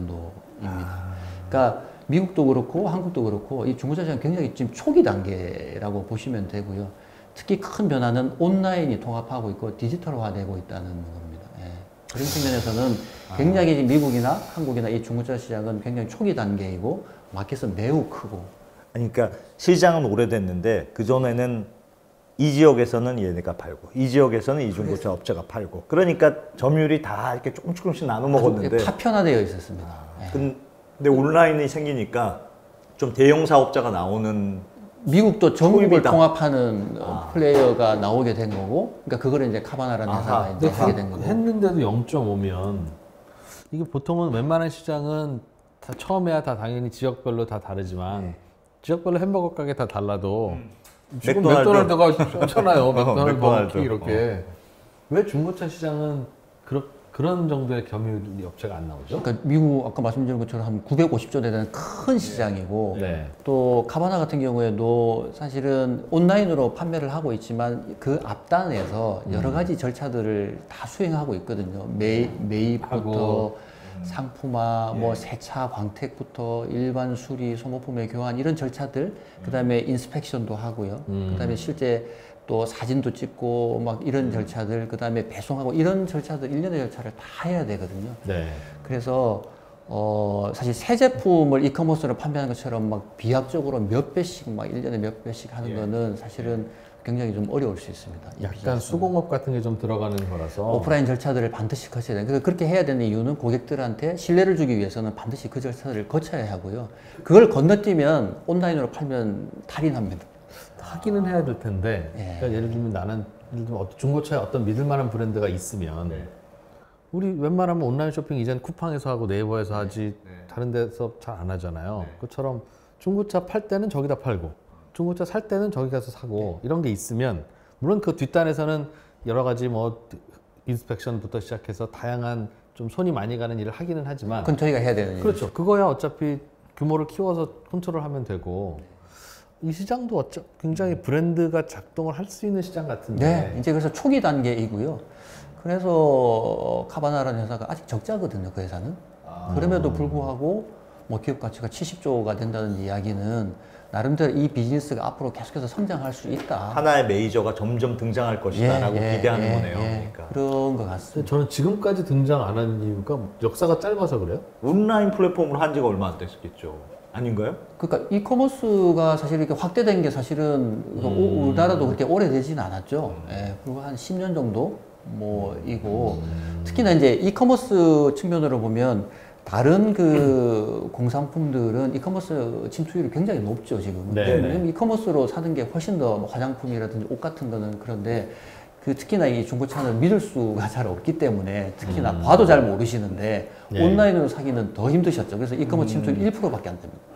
정도입니다. 그러니까 미국도 그렇고 한국도 그렇고 이 중고차 시장 굉장히 지금 초기 단계라고 보시면 되고요. 특히 큰 변화는 온라인이 통합하고 있고 디지털화되고 있다는 겁니다. 예. 그런 측면에서는 굉장히 미국이나 한국이나 이 중고차 시장은 굉장히 초기 단계이고 마켓은 매우 크고. 아니, 그러니까 시장은 오래됐는데 그전에는 이 지역에서는 얘네가 팔고 이 지역에서는 이 중고차 업체가 팔고 그러니까 점유율이 다 이렇게 조금씩 나눠 먹었는데 파편화되어 있었습니다. 예. 근데 온라인이 생기니까 좀 대형 사업자가 나오는 미국도 전국을 초입이다. 통합하는 플레이어가 나오게 된 거고, 그러니까 그거를 이제 카바나라는 회사가 이제 하게 된 거고. 했는데도 0.5면 이게 보통은 웬만한 시장은 다 처음에야 다 당연히 지역별로 다 다르지만 지역별로 햄버거 가게 다 달라도 지금 맥도날드가 좋잖아요. 맥도날드 맥도날드. 먹기 이렇게. 왜 중고차 시장은 그런 정도의 점유율 업체가 안 나오죠? 그러니까 미국 아까 말씀드린 것처럼 한 950조 되는 큰 시장이고, 네. 또 카바나 같은 경우에도 사실은 온라인으로 판매를 하고 있지만 그 앞단에서 여러 가지 절차들을 다 수행하고 있거든요. 매입부터 상품화, 뭐 세차, 광택부터 일반 수리, 소모품의 교환 이런 절차들, 그다음에 인스펙션도 하고요. 그다음에 실제 또 사진도 찍고 막 이런 절차들, 그다음에 배송하고 이런 절차들, 일련의 절차를 다 해야 되거든요. 네. 그래서 사실 새 제품을 이커머스로 판매하는 것처럼 막 비약적으로 몇 배씩 막 1년에 몇 배씩 하는 거는 사실은 굉장히 좀 어려울 수 있습니다. 약간 수공업 같은 게 좀 들어가는 거라서 오프라인 절차들을 반드시 거쳐야 돼요. 그래서 그렇게 해야 되는 이유는 고객들한테 신뢰를 주기 위해서는 반드시 그 절차를 거쳐야 하고요. 그걸 건너뛰면 온라인으로 팔면 탈인합니다. 하기는 해야 될 텐데 예. 그러니까 예를 들면 나는 중고차에 어떤 믿을만한 브랜드가 있으면 우리 웬만하면 온라인 쇼핑 이젠 쿠팡에서 하고 네이버에서 하지 다른 데서 잘 안 하잖아요. 그것처럼 중고차 팔 때는 저기다 팔고 중고차 살 때는 저기 가서 사고 이런 게 있으면 물론 그 뒷단에서는 여러 가지 뭐 인스펙션부터 시작해서 다양한 좀 손이 많이 가는 일을 하기는 하지만 그건 저희가 해야 되는 그렇죠. 그거야 어차피 규모를 키워서 컨트롤하면 되고 이 시장도 굉장히 브랜드가 작동을 할 수 있는 시장 같은데. 네, 이제 그래서 초기 단계이고요. 그래서 카바나라는 회사가 아직 적자거든요, 그 회사는. 그럼에도 불구하고 뭐 기업 가치가 70조가 된다는 이야기는 나름대로 이 비즈니스가 앞으로 계속해서 성장할 수 있다. 하나의 메이저가 점점 등장할 것이다라고 기대하는 거네요. 그러니까. 그런 것 같습니다. 저는 지금까지 등장 안 한 이유가 역사가 짧아서 그래요? 온라인 플랫폼으로 한 지가 얼마 안 됐겠죠. 아닌가요? 그러니까 이커머스가 사실 이렇게 확대된 게 사실은 우리나라도 그렇게 오래되지는 않았죠. 예, 그리고 한 10년 정도 뭐이고 특히나 이제 이커머스 측면으로 보면 다른 그 공산품들은 이커머스 침투율이 굉장히 높죠 지금. 네. 이커머스로 사는 게 훨씬 더뭐 화장품이라든지 옷 같은 거는 그런데 그 특히나 이 중고차는 믿을 수가 잘 없기 때문에 특히나 봐도 잘 모르시는데 네. 온라인으로 사기는 더 힘드셨죠. 그래서 이커머스 침투율 1%밖에 안 됩니다.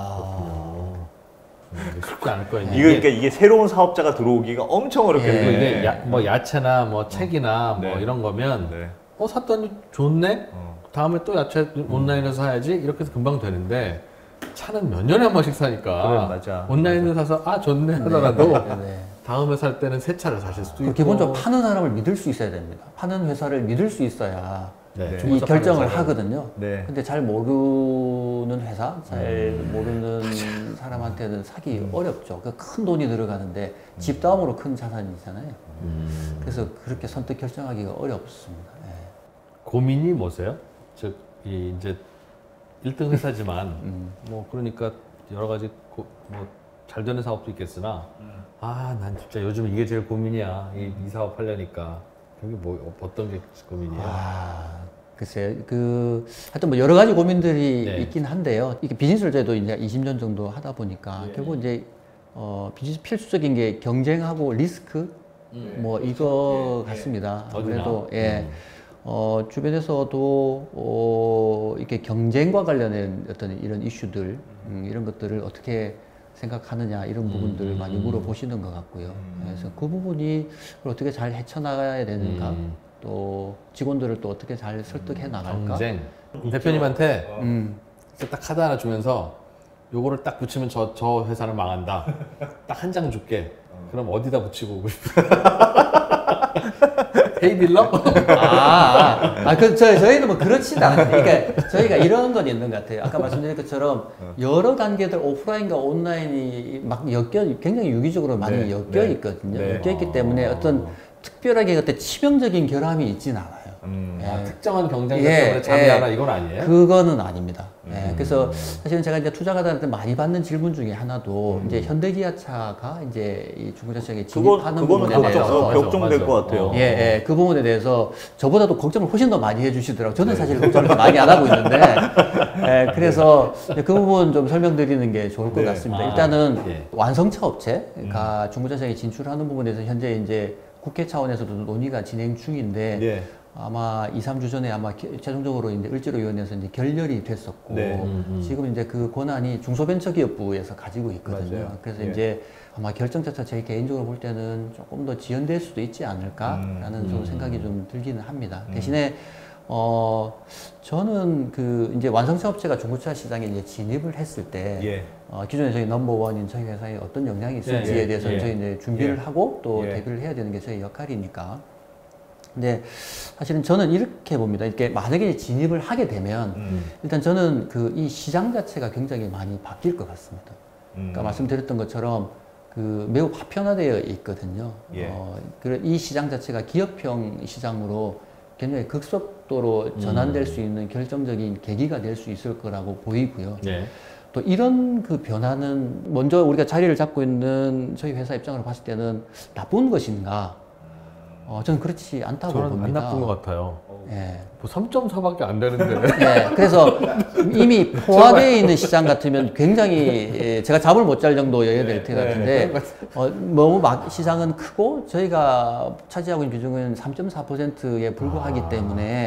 쉽지 않을 거예요. 그러니까 이게 새로운 사업자가 들어오기가 엄청 그리고 어렵겠네. 이게 뭐 야채나 뭐 책이나 뭐 네. 이런 거면 네. 샀더니 좋네. 다음에 또 야채 온라인에서 사야지 이렇게 해서 금방 되는데 차는 몇 년에 한 번씩 사니까 그래, 맞아. 온라인으로 사서 좋네 하더라도 네. 다음에 살 때는 새 차를 사실 수도 있고. 기본적으로 파는 사람을 믿을 수 있어야 됩니다. 파는 회사를 믿을 수 있어야 네, 네. 이 결정을 중고차 하거든요. 네. 근데 잘 모르는 회사, 잘 모르는 사람한테는 사기 어렵죠. 큰 돈이 들어가는데 집 다음으로 큰 자산이잖아요. 그래서 그렇게 선뜻 결정하기가 어렵습니다. 예. 고민이 뭐세요? 즉 이제 1등 회사지만 뭐 그러니까 여러 가지 뭐 잘 되는 사업도 있겠으나 난 진짜 요즘 이게 제일 고민이야. 이 사업 하려니까. 그게 뭐 어떤 게 고민이에요? 글쎄요. 하여튼 뭐 여러 가지 고민들이 네. 있긴 한데요. 이게 비즈니스를 저도 이제 20년 정도 하다 보니까 결국 이제 비즈니스 필수적인 게 경쟁하고 리스크 뭐 이거 같습니다. 아무래도 주변에서도 이렇게 경쟁과 관련된 어떤 이런 이슈들 이런 것들을 어떻게 생각하느냐 이런 부분들을 많이 물어보시는 것 같고요. 그래서 그 부분이 그걸 어떻게 잘 헤쳐나가야 되는가 또 직원들을 또 어떻게 잘 설득해 나갈까. 경쟁. 대표님한테 딱 카드 하나 주면서 요거를 딱 붙이면 저 회사는 망한다. 딱 한 장 줄게. 그럼 어디다 붙이고 오고 싶어? 헤이딜러? 저희는 뭐 그렇지는 않아요. 그러니까 저희가 이런 건 있는 것 같아요. 아까 말씀드린 것처럼 여러 단계들 오프라인과 온라인이 막 굉장히 유기적으로 많이 엮여 있거든요. 엮여 있기 때문에 어떤 특별하게 그때 치명적인 결함이 있지는 않아요. 특정한 경쟁자 때문에 잠이 안 와 이건 아니에요? 그거는 아닙니다. 그래서 사실은 제가 이제 투자가들한테 많이 받는 질문 중에 하나도 이제 현대기아차가 이제 이 중고차 시장에 진입하는 부분에 대해서 걱정될 것 같아요. 그 부분에 대해서 저보다도 걱정을 훨씬 더 많이 해주시더라고요. 저는 사실 걱정을 많이 안 하고 있는데, 그래서 그 부분 좀 설명드리는 게 좋을 것 같습니다. 일단은 완성차 업체가 중고차 시장에 진출하는 부분에 대해서 현재 이제 국회 차원에서도 논의가 진행 중인데. 아마 2, 3주 전에 아마 최종적으로 이제 을지로위원회에서 이제 결렬이 됐었고 지금 이제 그 권한이 중소벤처기업부에서 가지고 있거든요. 맞아요. 그래서 이제 아마 결정 자체가 제 개인적으로 볼 때는 조금 더 지연될 수도 있지 않을까라는 좀 생각이 좀 들기는 합니다. 대신에 저는 이제 완성차 업체가 중고차 시장에 이제 진입을 했을 때 기존에 저희 넘버원인 저희 회사에 어떤 영향이 있을지에 대해서 저희 이제 준비를 하고 또 대비를 해야 되는 게 저희 역할이니까. 근데 사실은 저는 이렇게 봅니다. 이렇게 만약에 진입을 하게 되면 일단 저는 이 시장 자체가 굉장히 많이 바뀔 것 같습니다. 그러니까 말씀드렸던 것처럼 매우 파편화되어 있거든요. 이 시장 자체가 기업형 시장으로 굉장히 급속도로 전환될 수 있는 결정적인 계기가 될 수 있을 거라고 보이고요. 또 이런 변화는 먼저 우리가 자리를 잡고 있는 저희 회사 입장으로 봤을 때는 나쁜 것인가? 저는 그렇지 않다고 저는 봅니다. 안 나쁜 것 같아요. 예. 뭐 3.4밖에 안 되는데. 그래서 이미 포화되어 있는 시장 같으면 굉장히 제가 잠을 못 잘 정도여야 될 것 같은데 너무 시장은 크고 저희가 차지하고 있는 비중은 3.4%에 불과하기 때문에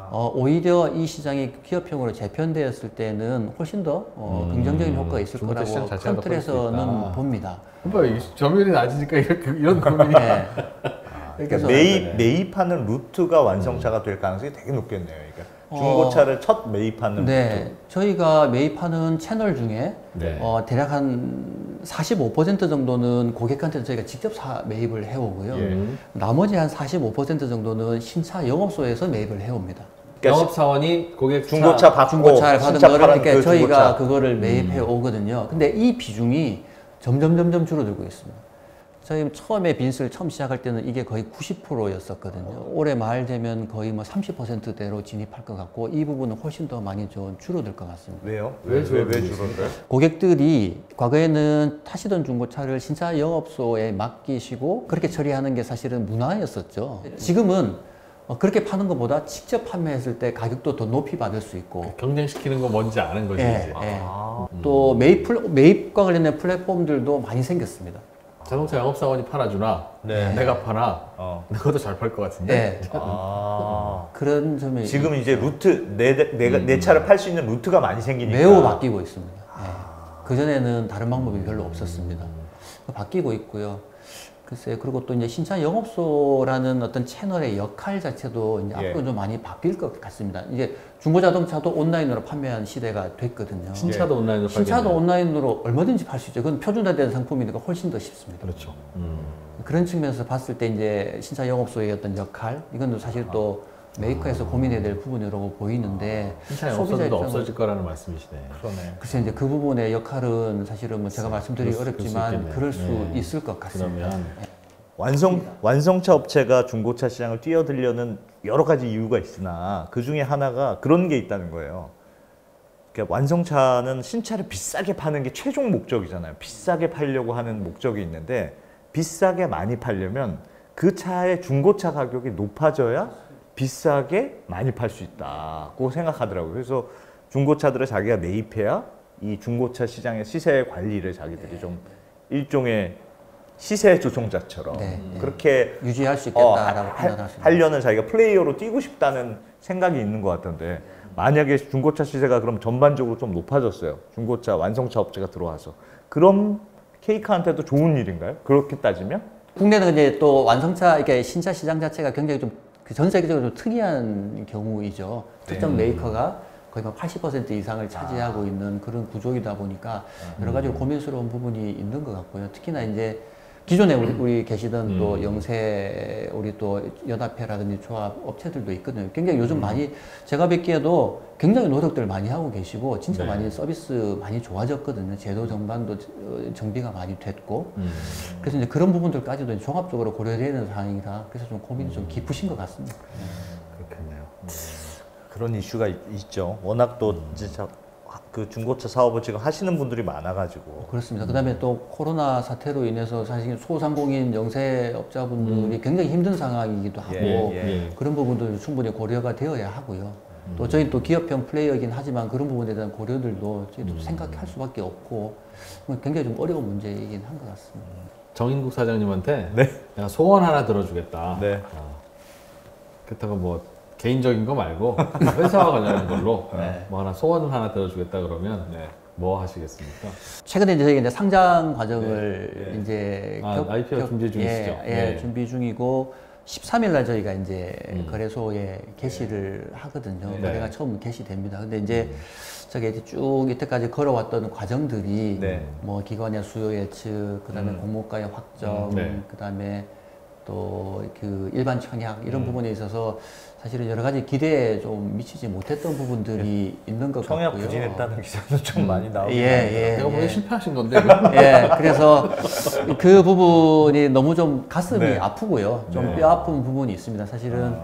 오히려 이 시장이 기업형으로 재편되었을 때는 훨씬 더 긍정적인 효과가 있을 중고차 거라고 시장 자체가 큰 더 커질 수 있다. 틀에서는 봅니다. 이 점유율이 낮으니까 이런 고민이. 네. 그러니까 매입하는 루트가 완성차가 될 가능성이 되게 높겠네요. 그러니까 중고차를 첫 매입하는 네, 저희가 매입하는 채널 중에 네. 대략 한 45% 정도는 고객한테 저희가 직접 매입을 해오고요. 예. 나머지 한 45% 정도는 신차 영업소에서 매입을 해옵니다. 그러니까 영업사원이 고객 중고차 받고 중고차를 받은 신차 거를 파는 그러니까 그 저희가 중고차. 그거를 매입해 오거든요. 근데 이 비중이 점점 줄어들고 있습니다. 저희 처음에 빈스를 처음 시작할 때는 이게 거의 90%였었거든요. 올해 말 되면 거의 뭐 30%대로 진입할 것 같고 이 부분은 훨씬 더 많이 좀 줄어들 것 같습니다. 왜요? 왜 줄어들어요? 고객들이 과거에는 타시던 중고차를 신차 영업소에 맡기시고 그렇게 처리하는 게 사실은 문화였었죠. 지금은 그렇게 파는 것보다 직접 판매했을 때 가격도 더 높이 받을 수 있고 경쟁시키는 거 뭔지 아는 거지. 예, 이제. 예. 또 매입과 관련된 플랫폼들도 많이 생겼습니다. 자동차 영업사원이 팔아주나 네. 내가 파나 내가도 잘 팔 것 같은데. 네. 그런 점이 지금 이제 루트 내 차를 팔 수 있는 루트가 많이 생기니까 매우 바뀌고 있습니다. 그전에는 다른 방법이 별로 없었습니다. 바뀌고 있고요. 글쎄요. 그리고 또 이제 신차 영업소라는 어떤 채널의 역할 자체도 이제 앞으로 좀 많이 바뀔 것 같습니다. 이제 중고 자동차도 온라인으로 판매하는 시대가 됐거든요. 신차도 온라인으로 신차도 팔겠네. 온라인으로 얼마든지 팔 수 있죠. 그건 표준화된 상품이니까 훨씬 더 쉽습니다. 그렇죠. 그런 측면에서 봤을 때 이제 신차 영업소의 어떤 역할, 이건 사실 또 메이커에서 고민해야 될 부분이라고 보이는데 신차 소비자 영업사도 입장은- 없어질 거라는 말씀이시네. 그러네. 글쎄 이제 그 부분의 역할은 사실은 뭐 제가 말씀드리기 그럴 수 어렵지만 있겠네요. 그럴 수 네. 있을 것 같습니다. 그러면 완성차 업체가 중고차 시장을 뛰어들려는 여러 가지 이유가 있으나 그 중에 하나가 그런 게 있다는 거예요. 그러니까 완성차는 신차를 비싸게 파는 게 최종 목적이잖아요. 비싸게 팔려고 하는 목적이 있는데 비싸게 많이 팔려면 그 차의 중고차 가격이 높아져야 비싸게 많이 팔 수 있다고 생각하더라고요. 그래서 중고차들을 자기가 매입해야 이 중고차 시장의 시세 관리를 자기들이 좀 일종의 시세 조종자처럼 그렇게 유지할 수 있겠다라고 판단하십니다. 하려는 자기가 플레이어로 뛰고 싶다는 생각이 있는 것 같던데 만약에 중고차 시세가 그럼 전반적으로 좀 높아졌어요. 중고차 완성차 업체가 들어와서 그럼 케이카한테도 좋은 일인가요? 그렇게 따지면? 국내는 이제 또 완성차, 이게 신차 시장 자체가 굉장히 좀 전 세계적으로 좀 특이한 경우이죠. 특정 메이커가 거의 막 80% 이상을 차지하고 있는 그런 구조이다 보니까 여러 가지로 고민스러운 부분이 있는 것 같고요. 특히나 이제 기존에 우리 계시던 또 영세, 우리 또 연합회라든지 조합 업체들도 있거든요. 굉장히 요즘 많이 제가 뵙기에도 굉장히 노력들 많이 하고 계시고 진짜 많이 서비스 많이 좋아졌거든요. 제도 전반도 정비가 많이 됐고 그래서 이제 그런 부분들까지도 종합적으로 고려되는 되는 상황이라 그래서 좀 고민이 좀 깊으신 것 같습니다. 그렇겠네요. 그런 이슈가 있죠. 워낙 또 진짜 그 중고차 사업을 지금 하시는 분들이 많아가지고. 그렇습니다. 그다음에 또 코로나 사태로 인해서 사실 소상공인 영세업자분들이 굉장히 힘든 상황이기도 하고 예. 그런 부분도 충분히 고려가 되어야 하고요. 또 저희 또 기업형 플레이어이긴 하지만 그런 부분에 대한 고려들도 저희도 생각할 수밖에 없고 굉장히 좀 어려운 문제이긴 한 것 같습니다. 정인국 사장님한테 내가 소원 하나 들어주겠다. 네. 그렇다고 뭐 개인적인 거 말고 회사와 관련된 걸로 뭐 하나 소원을 하나 들어주겠다 그러면 뭐 하시겠습니까? 최근에 이제 저희가 이제 상장 과정을 이제 IPO 준비 중이시죠? 준비 중이고 13일 날 저희가 이제 거래소에 게시를 하거든요. 거래가 처음 게시됩니다. 근데 이제 저게 이제 쭉 이때까지 걸어왔던 과정들이 뭐 기관의 수요 예측, 그다음에 공모가의 확정, 그다음에 또 그 일반 청약 이런 부분에 있어서 사실은 여러 가지 기대에 좀 미치지 못했던 부분들이 있는 것 청약 같고요. 부진했다는 기사도 좀 많이 나오고. 내가 보기엔 실패하신 건데. 그래서 그 부분이 너무 좀 가슴이 아프고요. 좀 뼈 아픈 부분이 있습니다. 사실은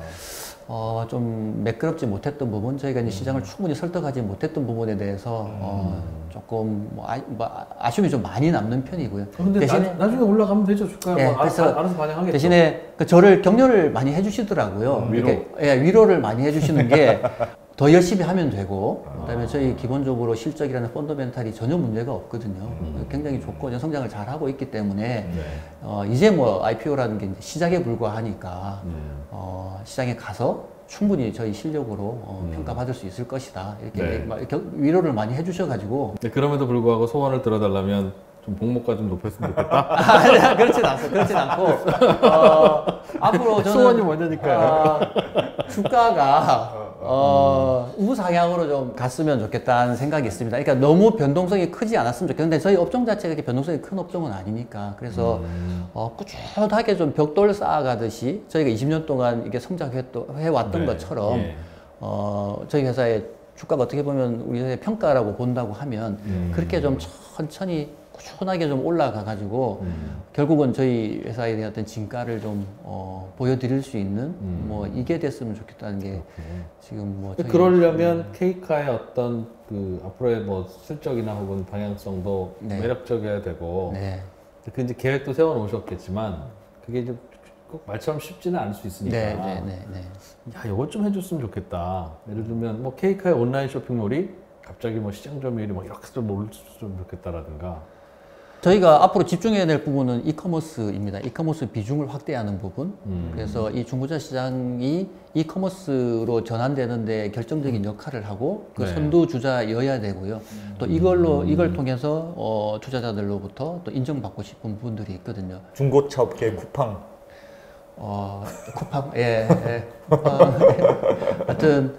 좀 매끄럽지 못했던 부분, 저희가 이제 시장을 충분히 설득하지 못했던 부분에 대해서 조금 아쉬움이 좀 많이 남는 편이고요. 근데 대신에 나중에 올라가면 되죠. 주가가 그래서 알아서 반영하겠죠. 대신에 저를 격려를 많이 해주시더라고요. 위로를 많이 해주시는 게 더 열심히 하면 되고, 그다음에 저희 기본적으로 실적이라는 펀더멘탈이 전혀 문제가 없거든요. 굉장히 좋고 성장을 잘 하고 있기 때문에 이제 뭐 IPO라는 게 이제 시작에 불과하니까 시장에 가서 충분히 저희 실력으로 평가받을 수 있을 것이다. 이렇게 막 위로를 많이 해주셔가지고. 네, 그럼에도 불구하고 소원을 들어달라면 좀 복목가 좀 높였으면 좋겠다. 아니야, 그렇진 않고. 앞으로 저는 소원이 먼저니까요. 주가가 우상향으로 좀 갔으면 좋겠다는 생각이 있습니다. 그러니까 너무 변동성이 크지 않았으면 좋겠는데 저희 업종 자체가 그렇게 변동성이 큰 업종은 아니니까 그래서 꾸준하게 좀 벽돌 쌓아가듯이 저희가 20년 동안 이게 성장해왔던 것처럼 저희 회사의 주가가 어떻게 보면 우리 회사의 평가라고 본다고 하면 그렇게 좀 천천히 꾸준하게 좀 올라가 가지고 결국은 저희 회사에 대한 어떤 진가를 좀 보여드릴 수 있는 뭐 이게 됐으면 좋겠다는 게 지금 뭐 그러려면 케이카의 어떤 그 앞으로의 뭐 실적이나 혹은 방향성도 매력적이어야 되고 그 이제 계획도 세워놓으셨겠지만 그게 이제 꼭 말처럼 쉽지는 않을 수 있으니까 야 이것 좀 해줬으면 좋겠다. 예를 들면 뭐 케이카의 온라인 쇼핑몰이 갑자기 뭐 시장 점유율이 뭐 이렇게 좀 올랐으면 좋겠다라든가. 저희가 앞으로 집중해야 될 부분은 이커머스입니다. 이커머스 비중을 확대하는 부분. 그래서 이 중고차 시장이 이커머스로 전환되는데 결정적인 역할을 하고 그 선두주자여야 되고요. 또 이걸 통해서 투자자들로부터 또 인정받고 싶은 부분들이 있거든요. 중고차 업계의 쿠팡. 쿠팡, 쿠팡. 하여튼,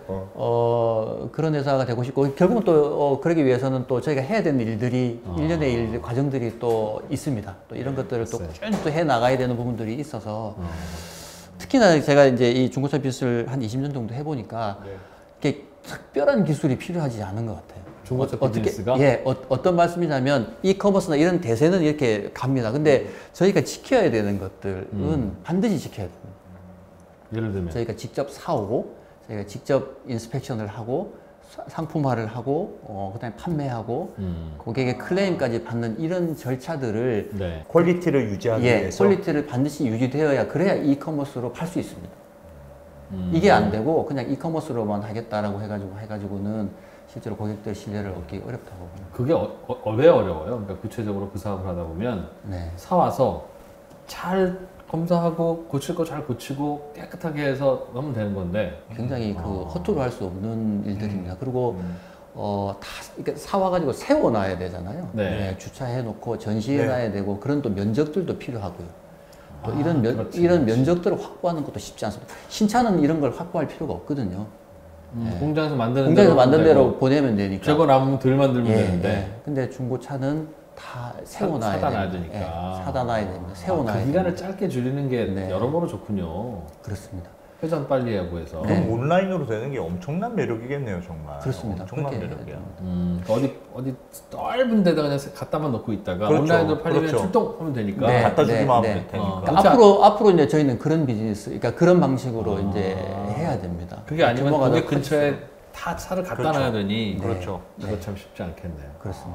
그런 회사가 되고 싶고, 결국은 또, 그러기 위해서는 또 저희가 해야 되는 일들이, 일련의 일, 과정들이 또 있습니다. 또 이런 것들을 또 꾸준히 또 해 나가야 되는 부분들이 있어서, 특히나 제가 이제 이 중고차 빚을 한 20년 정도 해보니까, 이게 특별한 기술이 필요하지 않은 것 같아요. 중고차 비즈니스가? 어떤 말씀이냐면 이커머스나 이런 대세는 이렇게 갑니다. 근데 저희가 지켜야 되는 것들은 반드시 지켜야 됩니다. 예를 들면 저희가 직접 사오고 저희가 직접 인스펙션을 하고 상품화를 하고 그다음에 판매하고 고객의 클레임까지 받는 이런 절차들을 퀄리티를 유지하기 위해서 퀄리티를 반드시 유지되어야 그래야 이커머스로 팔 수 있습니다. 이게 안 되고 그냥 이커머스로만 하겠다라고 해가지고는 실제로 고객들 신뢰를 얻기 어렵다고 봅니다. 그게 왜 어려워요? 그러니까 구체적으로 그 사업을 하다 보면 사와서 잘 검사하고 고칠 거 잘 고치고 깨끗하게 해서 하면 되는 건데 굉장히 그 허투루 할 수 없는 일들입니다. 그리고 그러니까 사와가지고 세워놔야 되잖아요. 주차해놓고 전시해놔야 되고 그런 또 면적들도 필요하고요. 또 이런 면적들을 확보하는 것도 쉽지 않습니다. 신차는 이런 걸 확보할 필요가 없거든요. 공장에서 만드는 대로 보내면 되니까. 재고 남으면 덜 만들면 되는데. 근데 중고차는 다 세워놔야 사다 놔야 되니까. 사다 놔야 됩니다. 세워놔야 그 기간을 짧게 줄이는 게 여러모로 좋군요. 그렇습니다. 회전 빨리 하고 해서. 그럼 온라인으로 되는 게 엄청난 매력이겠네요, 정말. 그렇습니다. 엄청난 매력이야. 어디 넓은 데다 그냥 갖다만 놓고 있다가 온라인으로 팔리면 출동하면 되니까. 갖다 주기만 하면 되니까. 앞으로 이제 저희는 그런 비즈니스, 그러니까 그런 방식으로 이제 해야 됩니다. 그게 아니면 고객 근처에 다 차를 갖다 놔야 되니. 그거 참 쉽지 않겠네요. 그렇습니다.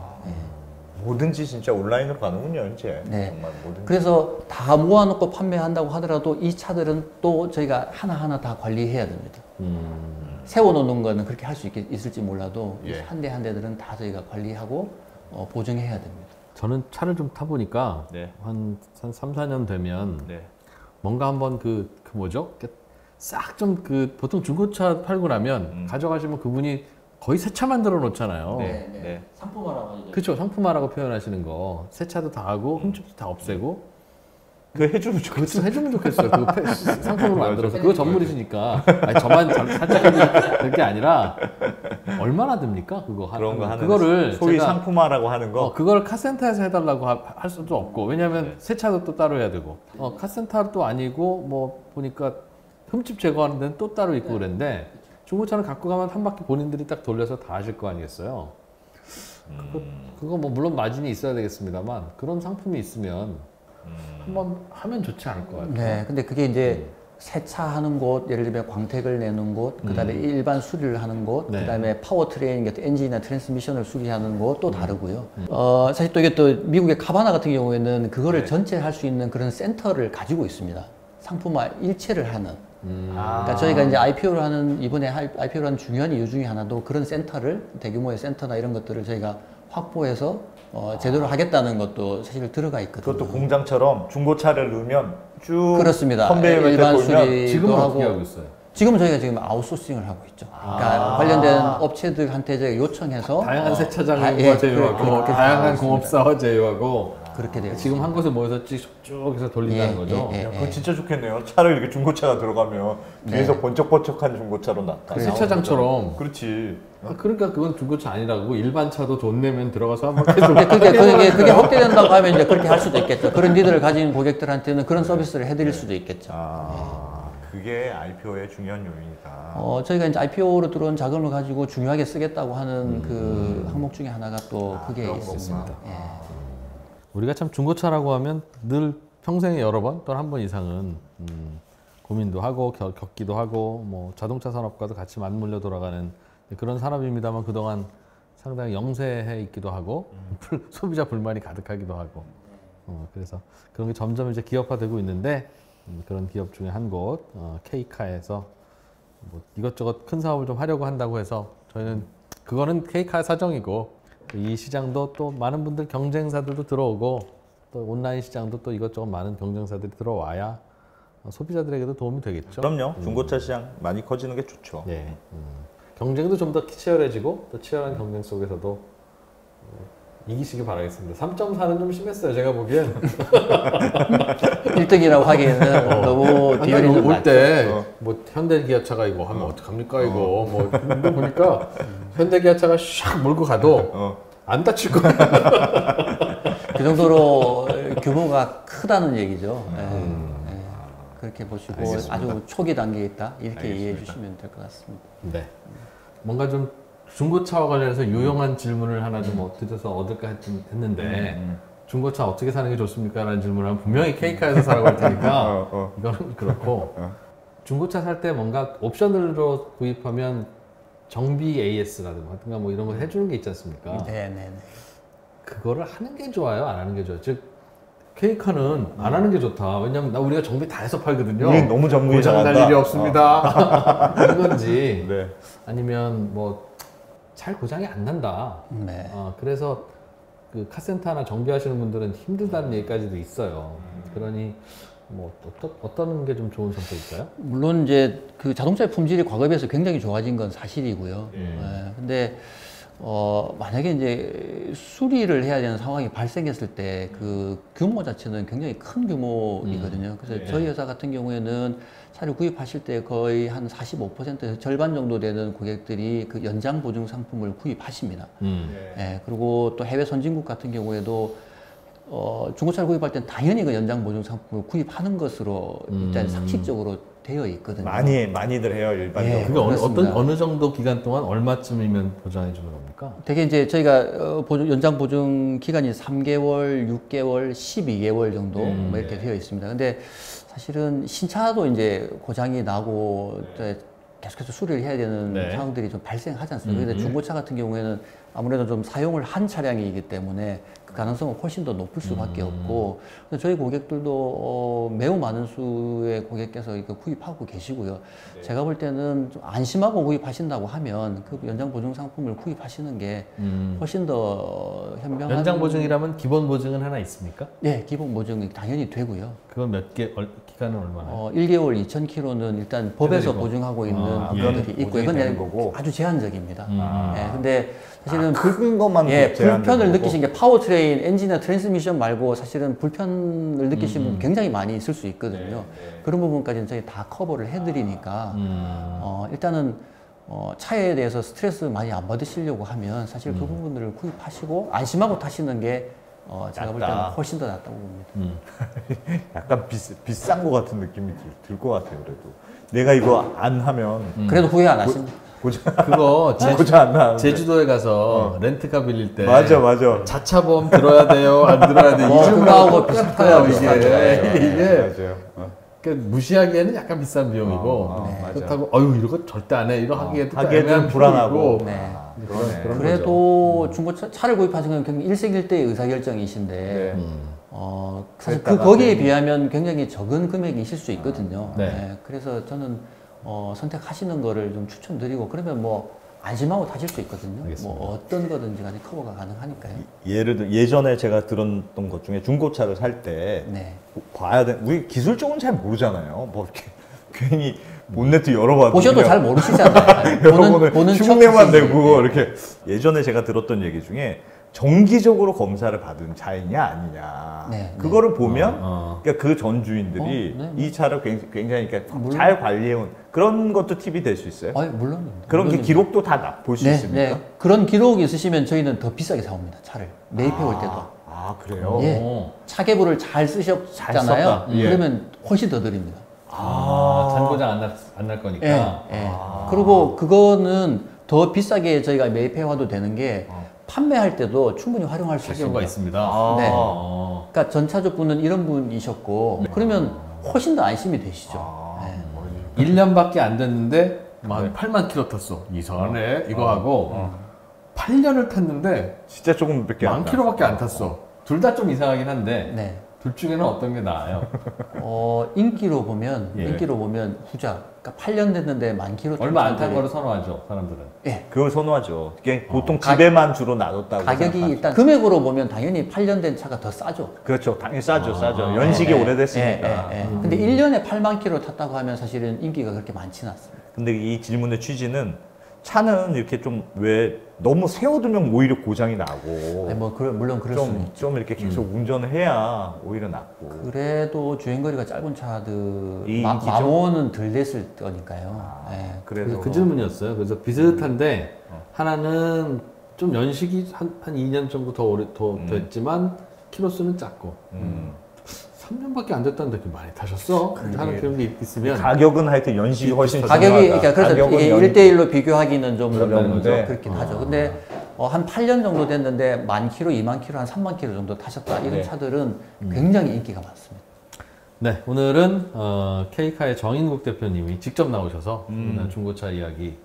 뭐든지 진짜 온라인으로 가는군요, 이제. 정말 뭐든지. 그래서 다 모아놓고 판매한다고 하더라도 이 차들은 또 저희가 하나하나 다 관리해야 됩니다. 세워놓는 거는 그렇게 할 수 있을지 몰라도 한 대 한 대들은 다 저희가 관리하고 보증해야 됩니다. 저는 차를 좀 타보니까 한 3, 4년 되면 뭔가 한번 그 뭐죠? 싹 좀 보통 중고차 팔고 나면 가져가시면 그분이 거의 새 차 만들어 놓잖아요. 상품화라고 하죠. 그렇죠. 상품화라고 표현하시는 거. 새 차도 다 하고 흠집도 다 없애고. 그거 해주면 좋겠어요. 그것도 해주면 좋겠어요. 그거 상품으로 만들어서. 그거 전문이시니까. 아니, 저만 살짝 해줄 게 아니라 얼마나 듭니까? 그거 그런 거 하는 그거를 소위 상품화라고 하는 거. 그걸 카센터에서 해달라고 할 수도 없고. 왜냐하면 새 차도 또 따로 해야 되고. 카센터도 아니고 뭐 보니까 흠집 제거하는 데는 또 따로 있고 그랬는데 중고차는 갖고 가면 한 바퀴 본인들이 딱 돌려서 다 하실 거 아니겠어요? 그거 뭐 물론 마진이 있어야 되겠습니다만 그런 상품이 있으면 한번 하면 좋지 않을 것 같아요. 근데 그게 이제 세차하는 곳, 예를 들면 광택을 내는 곳, 그다음에 일반 수리를 하는 곳, 그다음에 파워트레인 같은 엔진이나 트랜스미션을 수리하는 곳 또 다르고요. 사실 또 이게 또 미국의 카바나 같은 경우에는 그거를 전체 할 수 있는 그런 센터를 가지고 있습니다. 상품화 일체를 하는. 그러니까 저희가 이제 이번에 IPO를 하는 중요한 이유 중에 하나도 그런 센터를, 대규모의 센터나 이런 것들을 저희가 확보해서 제대로 하겠다는 것도 사실 들어가 있거든요. 그것도 공장처럼 중고차를 넣으면 쭉 그렇습니다. 컨베이어 벨트 일반 돌면 수리도 지금은 하고 어떻게 하고 있어요? 지금은 저희가 지금 아웃소싱을 하고 있죠. 그러니까 관련된 업체들한테 저희가 요청해서 다양한 세차장과 예, 제휴하고 그렇게 다양한 있습니다. 공업사와 제휴하고 그렇게 돼요. 지금 한 곳에 모여서 쭉 해서 돌린다는 예, 거죠. 예, 예. 야, 그거 진짜 좋겠네요. 차를 이렇게 중고차가 들어가면 뒤에서 번쩍번쩍한 중고차로 나타. 세차장처럼. 그렇지. 그러니까 그건 중고차 아니라고 일반 차도 돈 내면 들어가서 한번 계속 근데 그게 확대된다고 하면 이제 그렇게 할 수도 있겠죠. 그런 니드를 가진 고객들한테는 그런 서비스를 해드릴 수도 있겠죠. 그게 IPO의 중요한 요인이다. 저희가 이제 IPO로 들어온 자금을 가지고 중요하게 쓰겠다고 하는 그 항목 중에 하나가 또 그게 그런 있습니다. 거구나. 예. 우리가 참 중고차라고 하면 늘 평생에 여러 번 또는 한 번 이상은 고민도 하고 겪기도 하고 뭐 자동차 산업과도 같이 맞물려 돌아가는 그런 산업입니다만 그동안 상당히 영세해 있기도 하고 소비자 불만이 가득하기도 하고 그래서 그런 게 점점 이제 기업화되고 있는데 그런 기업 중에 한 곳 K카에서 뭐 이것저것 큰 사업을 좀 하려고 한다고 해서 저희는 그거는 K카 사정이고 이 시장도 또 많은 분들 경쟁사들도 들어오고 또 온라인 시장도 또 이것저것 많은 경쟁사들이 들어와야 소비자들에게도 도움이 되겠죠. 그럼요. 중고차 시장 많이 커지는 게 좋죠. 예. 경쟁도 좀 더 치열해지고 또 치열한 경쟁 속에서도 이기시기 바라겠습니다. 3.4는 좀 심했어요. 제가 보기엔 1등이라고 하기에는 너무 비율이 좀 낮죠. 올때뭐 현대기아차가 이거 하면 어떡합니까 이거 뭐 근데 보니까 현대기아차가 샥 몰고 가도 안 다칠 거예요. 그 정도로 규모가 크다는 얘기죠. 예. 그렇게 보시고 알겠습니다. 아주 초기 단계에 있다 이렇게 알겠습니다. 이해해 주시면 될 것 같습니다. 네. 뭔가 좀 중고차와 관련해서 유용한 질문을 하나 좀 드려서 얻을까 했는데 중고차 어떻게 사는 게 좋습니까? 라는 질문을 하면 분명히 K카에서 사라고 할 테니까 이거는 그렇고 중고차 살 때 뭔가 옵션으로 구입하면 정비 AS라든가 뭐 이런 거 해주는 게 있지 않습니까? 네네네. 그거를 하는 게 좋아요? 안 하는 게 좋아요? 즉 K카는 안 하는 게 좋다. 왜냐면 우리가 정비 다 해서 팔거든요. 우리 너무 전문이 고장 날 잘한다. 일이 없습니다. 이건지 네. 아니면 뭐 잘 고장이 안 난다. 네. 그래서 그 카센터나 정비하시는 분들은 힘들다는 얘기까지도 있어요. 그러니 뭐 어떤 게 좀 좋은 선택일까요? 물론 이제 그 자동차의 품질이 과거에 비해서 굉장히 좋아진 건 사실이고요. 근데 만약에 이제 수리를 해야 되는 상황이 발생했을 때 그 규모 자체는 굉장히 큰 규모이거든요. 그래서 저희 회사 같은 경우에는 차를 구입하실 때 거의 한 45% 절반 정도 되는 고객들이 그 연장 보증 상품을 구입하십니다. 예, 그리고 또 해외 선진국 같은 경우에도 중고차를 구입할 땐 당연히 그 연장 보증 상품을 구입하는 것으로 일단 상식적으로 되어 있거든요. 많이들 해요 일반적으로. 예. 그게 그렇습니다. 어느 정도 기간 동안 얼마쯤이면 보장해 주는 겁니까? 되게 이제 저희가 연장 보증 기간이 3개월, 6개월, 12개월 정도 뭐 이렇게 되어 있습니다. 근데 사실은 신차도 이제 고장이 나고 계속해서 수리를 해야 되는 상황들이 좀 발생하지 않습니까? 근데 중고차 같은 경우에는 아무래도 좀 사용을 한 차량이기 때문에 그 가능성은 훨씬 더 높을 수밖에 없고 저희 고객들도 매우 많은 수의 고객께서 이거 구입하고 계시고요. 제가 볼 때는 좀 안심하고 구입하신다고 하면 그 연장 보증 상품을 구입하시는 게 훨씬 더 현명한 연장 보증이라면 기본 보증은 하나 있습니까? 네, 기본 보증이 당연히 되고요. 그건 기간은 얼마나요? 1개월 2,000km는 일단 법에서 해드리고. 보증하고 있는 그건 것들이 있고요. 보증이 이건 되는 거고. 아주 제한적입니다. 예, 근데 사실은 큰 것만 불편을 제한되는 느끼신 게 파워트레인, 엔진이나 트랜스미션 말고 사실은 불편을 느끼신 분 굉장히 많이 있을 수 있거든요. 그런 부분까지는 저희 다 커버를 해드리니까 일단은 차에 대해서 스트레스 많이 안 받으시려고 하면 사실 그 부분들을 구입하시고 안심하고 타시는 게 제가 볼 때는 낫다. 훨씬 더 낫다고 봅니다. 약간 비싼 거 같은 느낌이 들 것 같아요. 그래도 내가 이거 안 하면 그래도 후회 안 하십니다. 그거 고장 안 나. 제주도에 가서 렌트카 빌릴 때 맞아. 자차 보험 들어야 돼요, 안 들어야 돼요. 이 그거하고 똑같아요 비슷하죠. 이게. 맞아요. 그러니까 무시하기에는 약간 비싼 비용이고 맞아. 그렇다고 이런 거 절대 안 해. 이런 하기에도 또 하기에는 애매한 불안하고. 비용이고. 네. 그러네. 그런 그래도 중고차를 구입하시는 건 굉장히 일생일대의 의사결정이신데 사실 그랬다가 거기에 비하면 굉장히 적은 금액이실 수 있거든요. 네. 네, 그래서 저는 선택하시는 거를 좀 추천드리고 그러면 뭐 안심하고 타실 수 있거든요. 알겠습니다. 뭐 어떤 거든지 간에 커버가 가능하니까요. 예를 들어 예전에 제가 들었던 것 중에 중고차를 살 때 네. 봐야 돼. 우리 기술적으로 잘 모르잖아요. 뭐 이렇게 괜히 본네트 열어봤는데 보셔도 잘 모르시잖아요. 여러분은 첫 흉내만 차시지. 내고 이렇게 예전에 제가 들었던 얘기 중에 정기적으로 검사를 받은 차이냐 아니냐 네, 그거를 보면 어. 그러니까 그 전주인들이 네, 이 차를 굉장히 그러니까 물론. 잘 관리해온 그런 것도 팁이 될 수 있어요. 물론입니다. 그런 게 물론입니다. 기록도 다 볼 수 네, 있습니까? 네. 그런 기록이 있으시면 저희는 더 비싸게 사옵니다. 차를 매입해 올 때도. 아 그래요? 예. 오. 차계부를 잘 잘 쓰셨잖아요. 썼다. 예. 그러면 훨씬 더 드립니다. 잔고장 안 날 거니까. 예, 예. 그리고 그거는 더 비싸게 저희가 매입해 와도 되는 게 판매할 때도 충분히 활용할 수 수가 있습니다. 있습니다. 네. 어. 그러니까 전차주분은 이런 분이셨고 그러면 훨씬 더 안심이 되시죠. 아. 네. 1년밖에 안 됐는데 만 8만 킬로 탔어. 이상하네. 이거 하고 8년을 탔는데 진짜 조금밖에 안 만 나. 킬로밖에 안 탔어. 둘 다 좀 이상하긴 한데 네. 둘 중에는 어떤 게 나아요? 인기로 보면 예. 후자. 그러니까 8년 됐는데 만 킬로 얼마 안 탄 차들이 거를 선호하죠, 사람들은. 예. 그걸 선호하죠. 이게 보통 집에만 주로 놔뒀다고 가격이 생각하죠. 일단 금액으로 보면 당연히 8년 된 차가 더 싸죠. 그렇죠. 당연히 싸죠. 연식이 예, 오래됐으니까. 예, 예, 예. 근데 1년에 8만 킬로 탔다고 하면 사실은 인기가 그렇게 많지는 않습니다. 근데 이 질문의 취지는 차는 이렇게 좀 왜 너무 세워두면 오히려 고장이 나고 아니, 물론 그럴 수는 있죠. 좀 이렇게 계속 운전을 해야 오히려 낫고. 그래도 주행거리가 짧은 차들 이 만 인기죠? 5는 덜 됐을 거니까요. 예. 그래서 그 질문이었어요. 그래서 비슷한데 하나는 좀 연식이 한 2년 정도 더 됐지만 키로수는 작고 3년밖에 안 됐다는데 그렇게 많이 타셨어? 하는 그런 게 있으면 가격은 하여튼 연식이 훨씬 가격이 중요하다. 그러니까 그래서 가격은 이게 연- 1대1로 비교하기는 좀 어려운데. 그렇긴 하죠. 근데 한 8년 정도 됐는데 만 킬로, 2만 킬로, 한 3만 킬로 정도 타셨다. 이런 네. 차들은 굉장히 인기가 많습니다. 네, 오늘은 K카의 정인국 대표님이 직접 나오셔서 오늘 중고차 이야기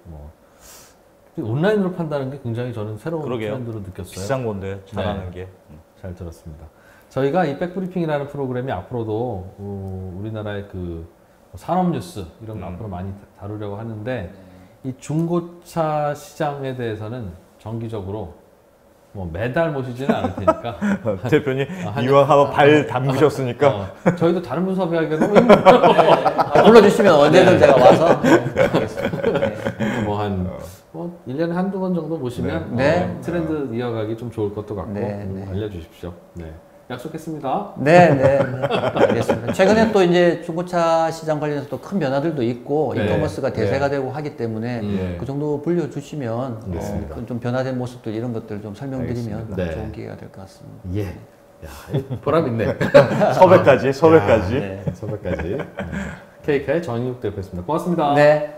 온라인으로 판다는 게 굉장히 저는 새로운 그러게요. 트렌드로 느꼈어요. 비싼 건데 잘하는 네. 게. 잘 들었습니다. 저희가 이 백브리핑이라는 프로그램이 앞으로도 우리나라의 그 산업 뉴스 이런 거 앞으로 많이 다루려고 하는데 이 중고차 시장에 대해서는 정기적으로 뭐 매달 모시지는 않을 테니까 대표님 이왕 한번 발 담그셨으니까 저희도 다른 분 섭외하기가 너무 힘들어요. 불러주시면 언제든 제가 와서 하겠습니다. 네. 뭐 1년에 한두 번 정도 모시면 네. 트렌드 이어가기 좀 좋을 것도 같고 네, 네. 알려주십시오. 네. 약속했습니다. 네, 네, 네. 알겠습니다. 최근에 또 이제 중고차 시장 관련해서 또 큰 변화들도 있고 네. 이커머스가 대세가 되고 하기 때문에 네. 그 정도 불려주시면 알겠습니다. 좀 변화된 모습들 이런 것들 좀 설명드리면 알겠습니다. 네. 좋은 기회가 될 것 같습니다. 예. 야, 보람 있네. 섭외까지. 네. 섭외까지. K카의 정인국 대표였습니다. 고맙습니다. 네.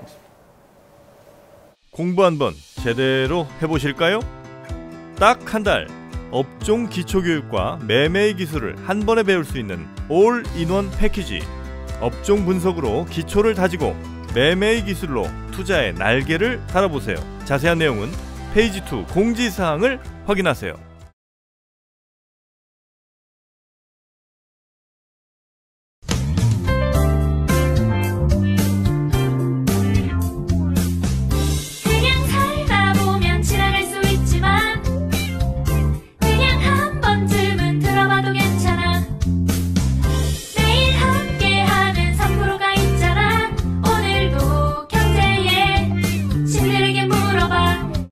공부 한번 제대로 해보실까요? 딱 한 달 업종 기초교육과 매매의 기술을 한 번에 배울 수 있는 올인원 패키지. 업종 분석으로 기초를 다지고 매매의 기술로 투자의 날개를 달아보세요. 자세한 내용은 페이지 2 공지사항을 확인하세요.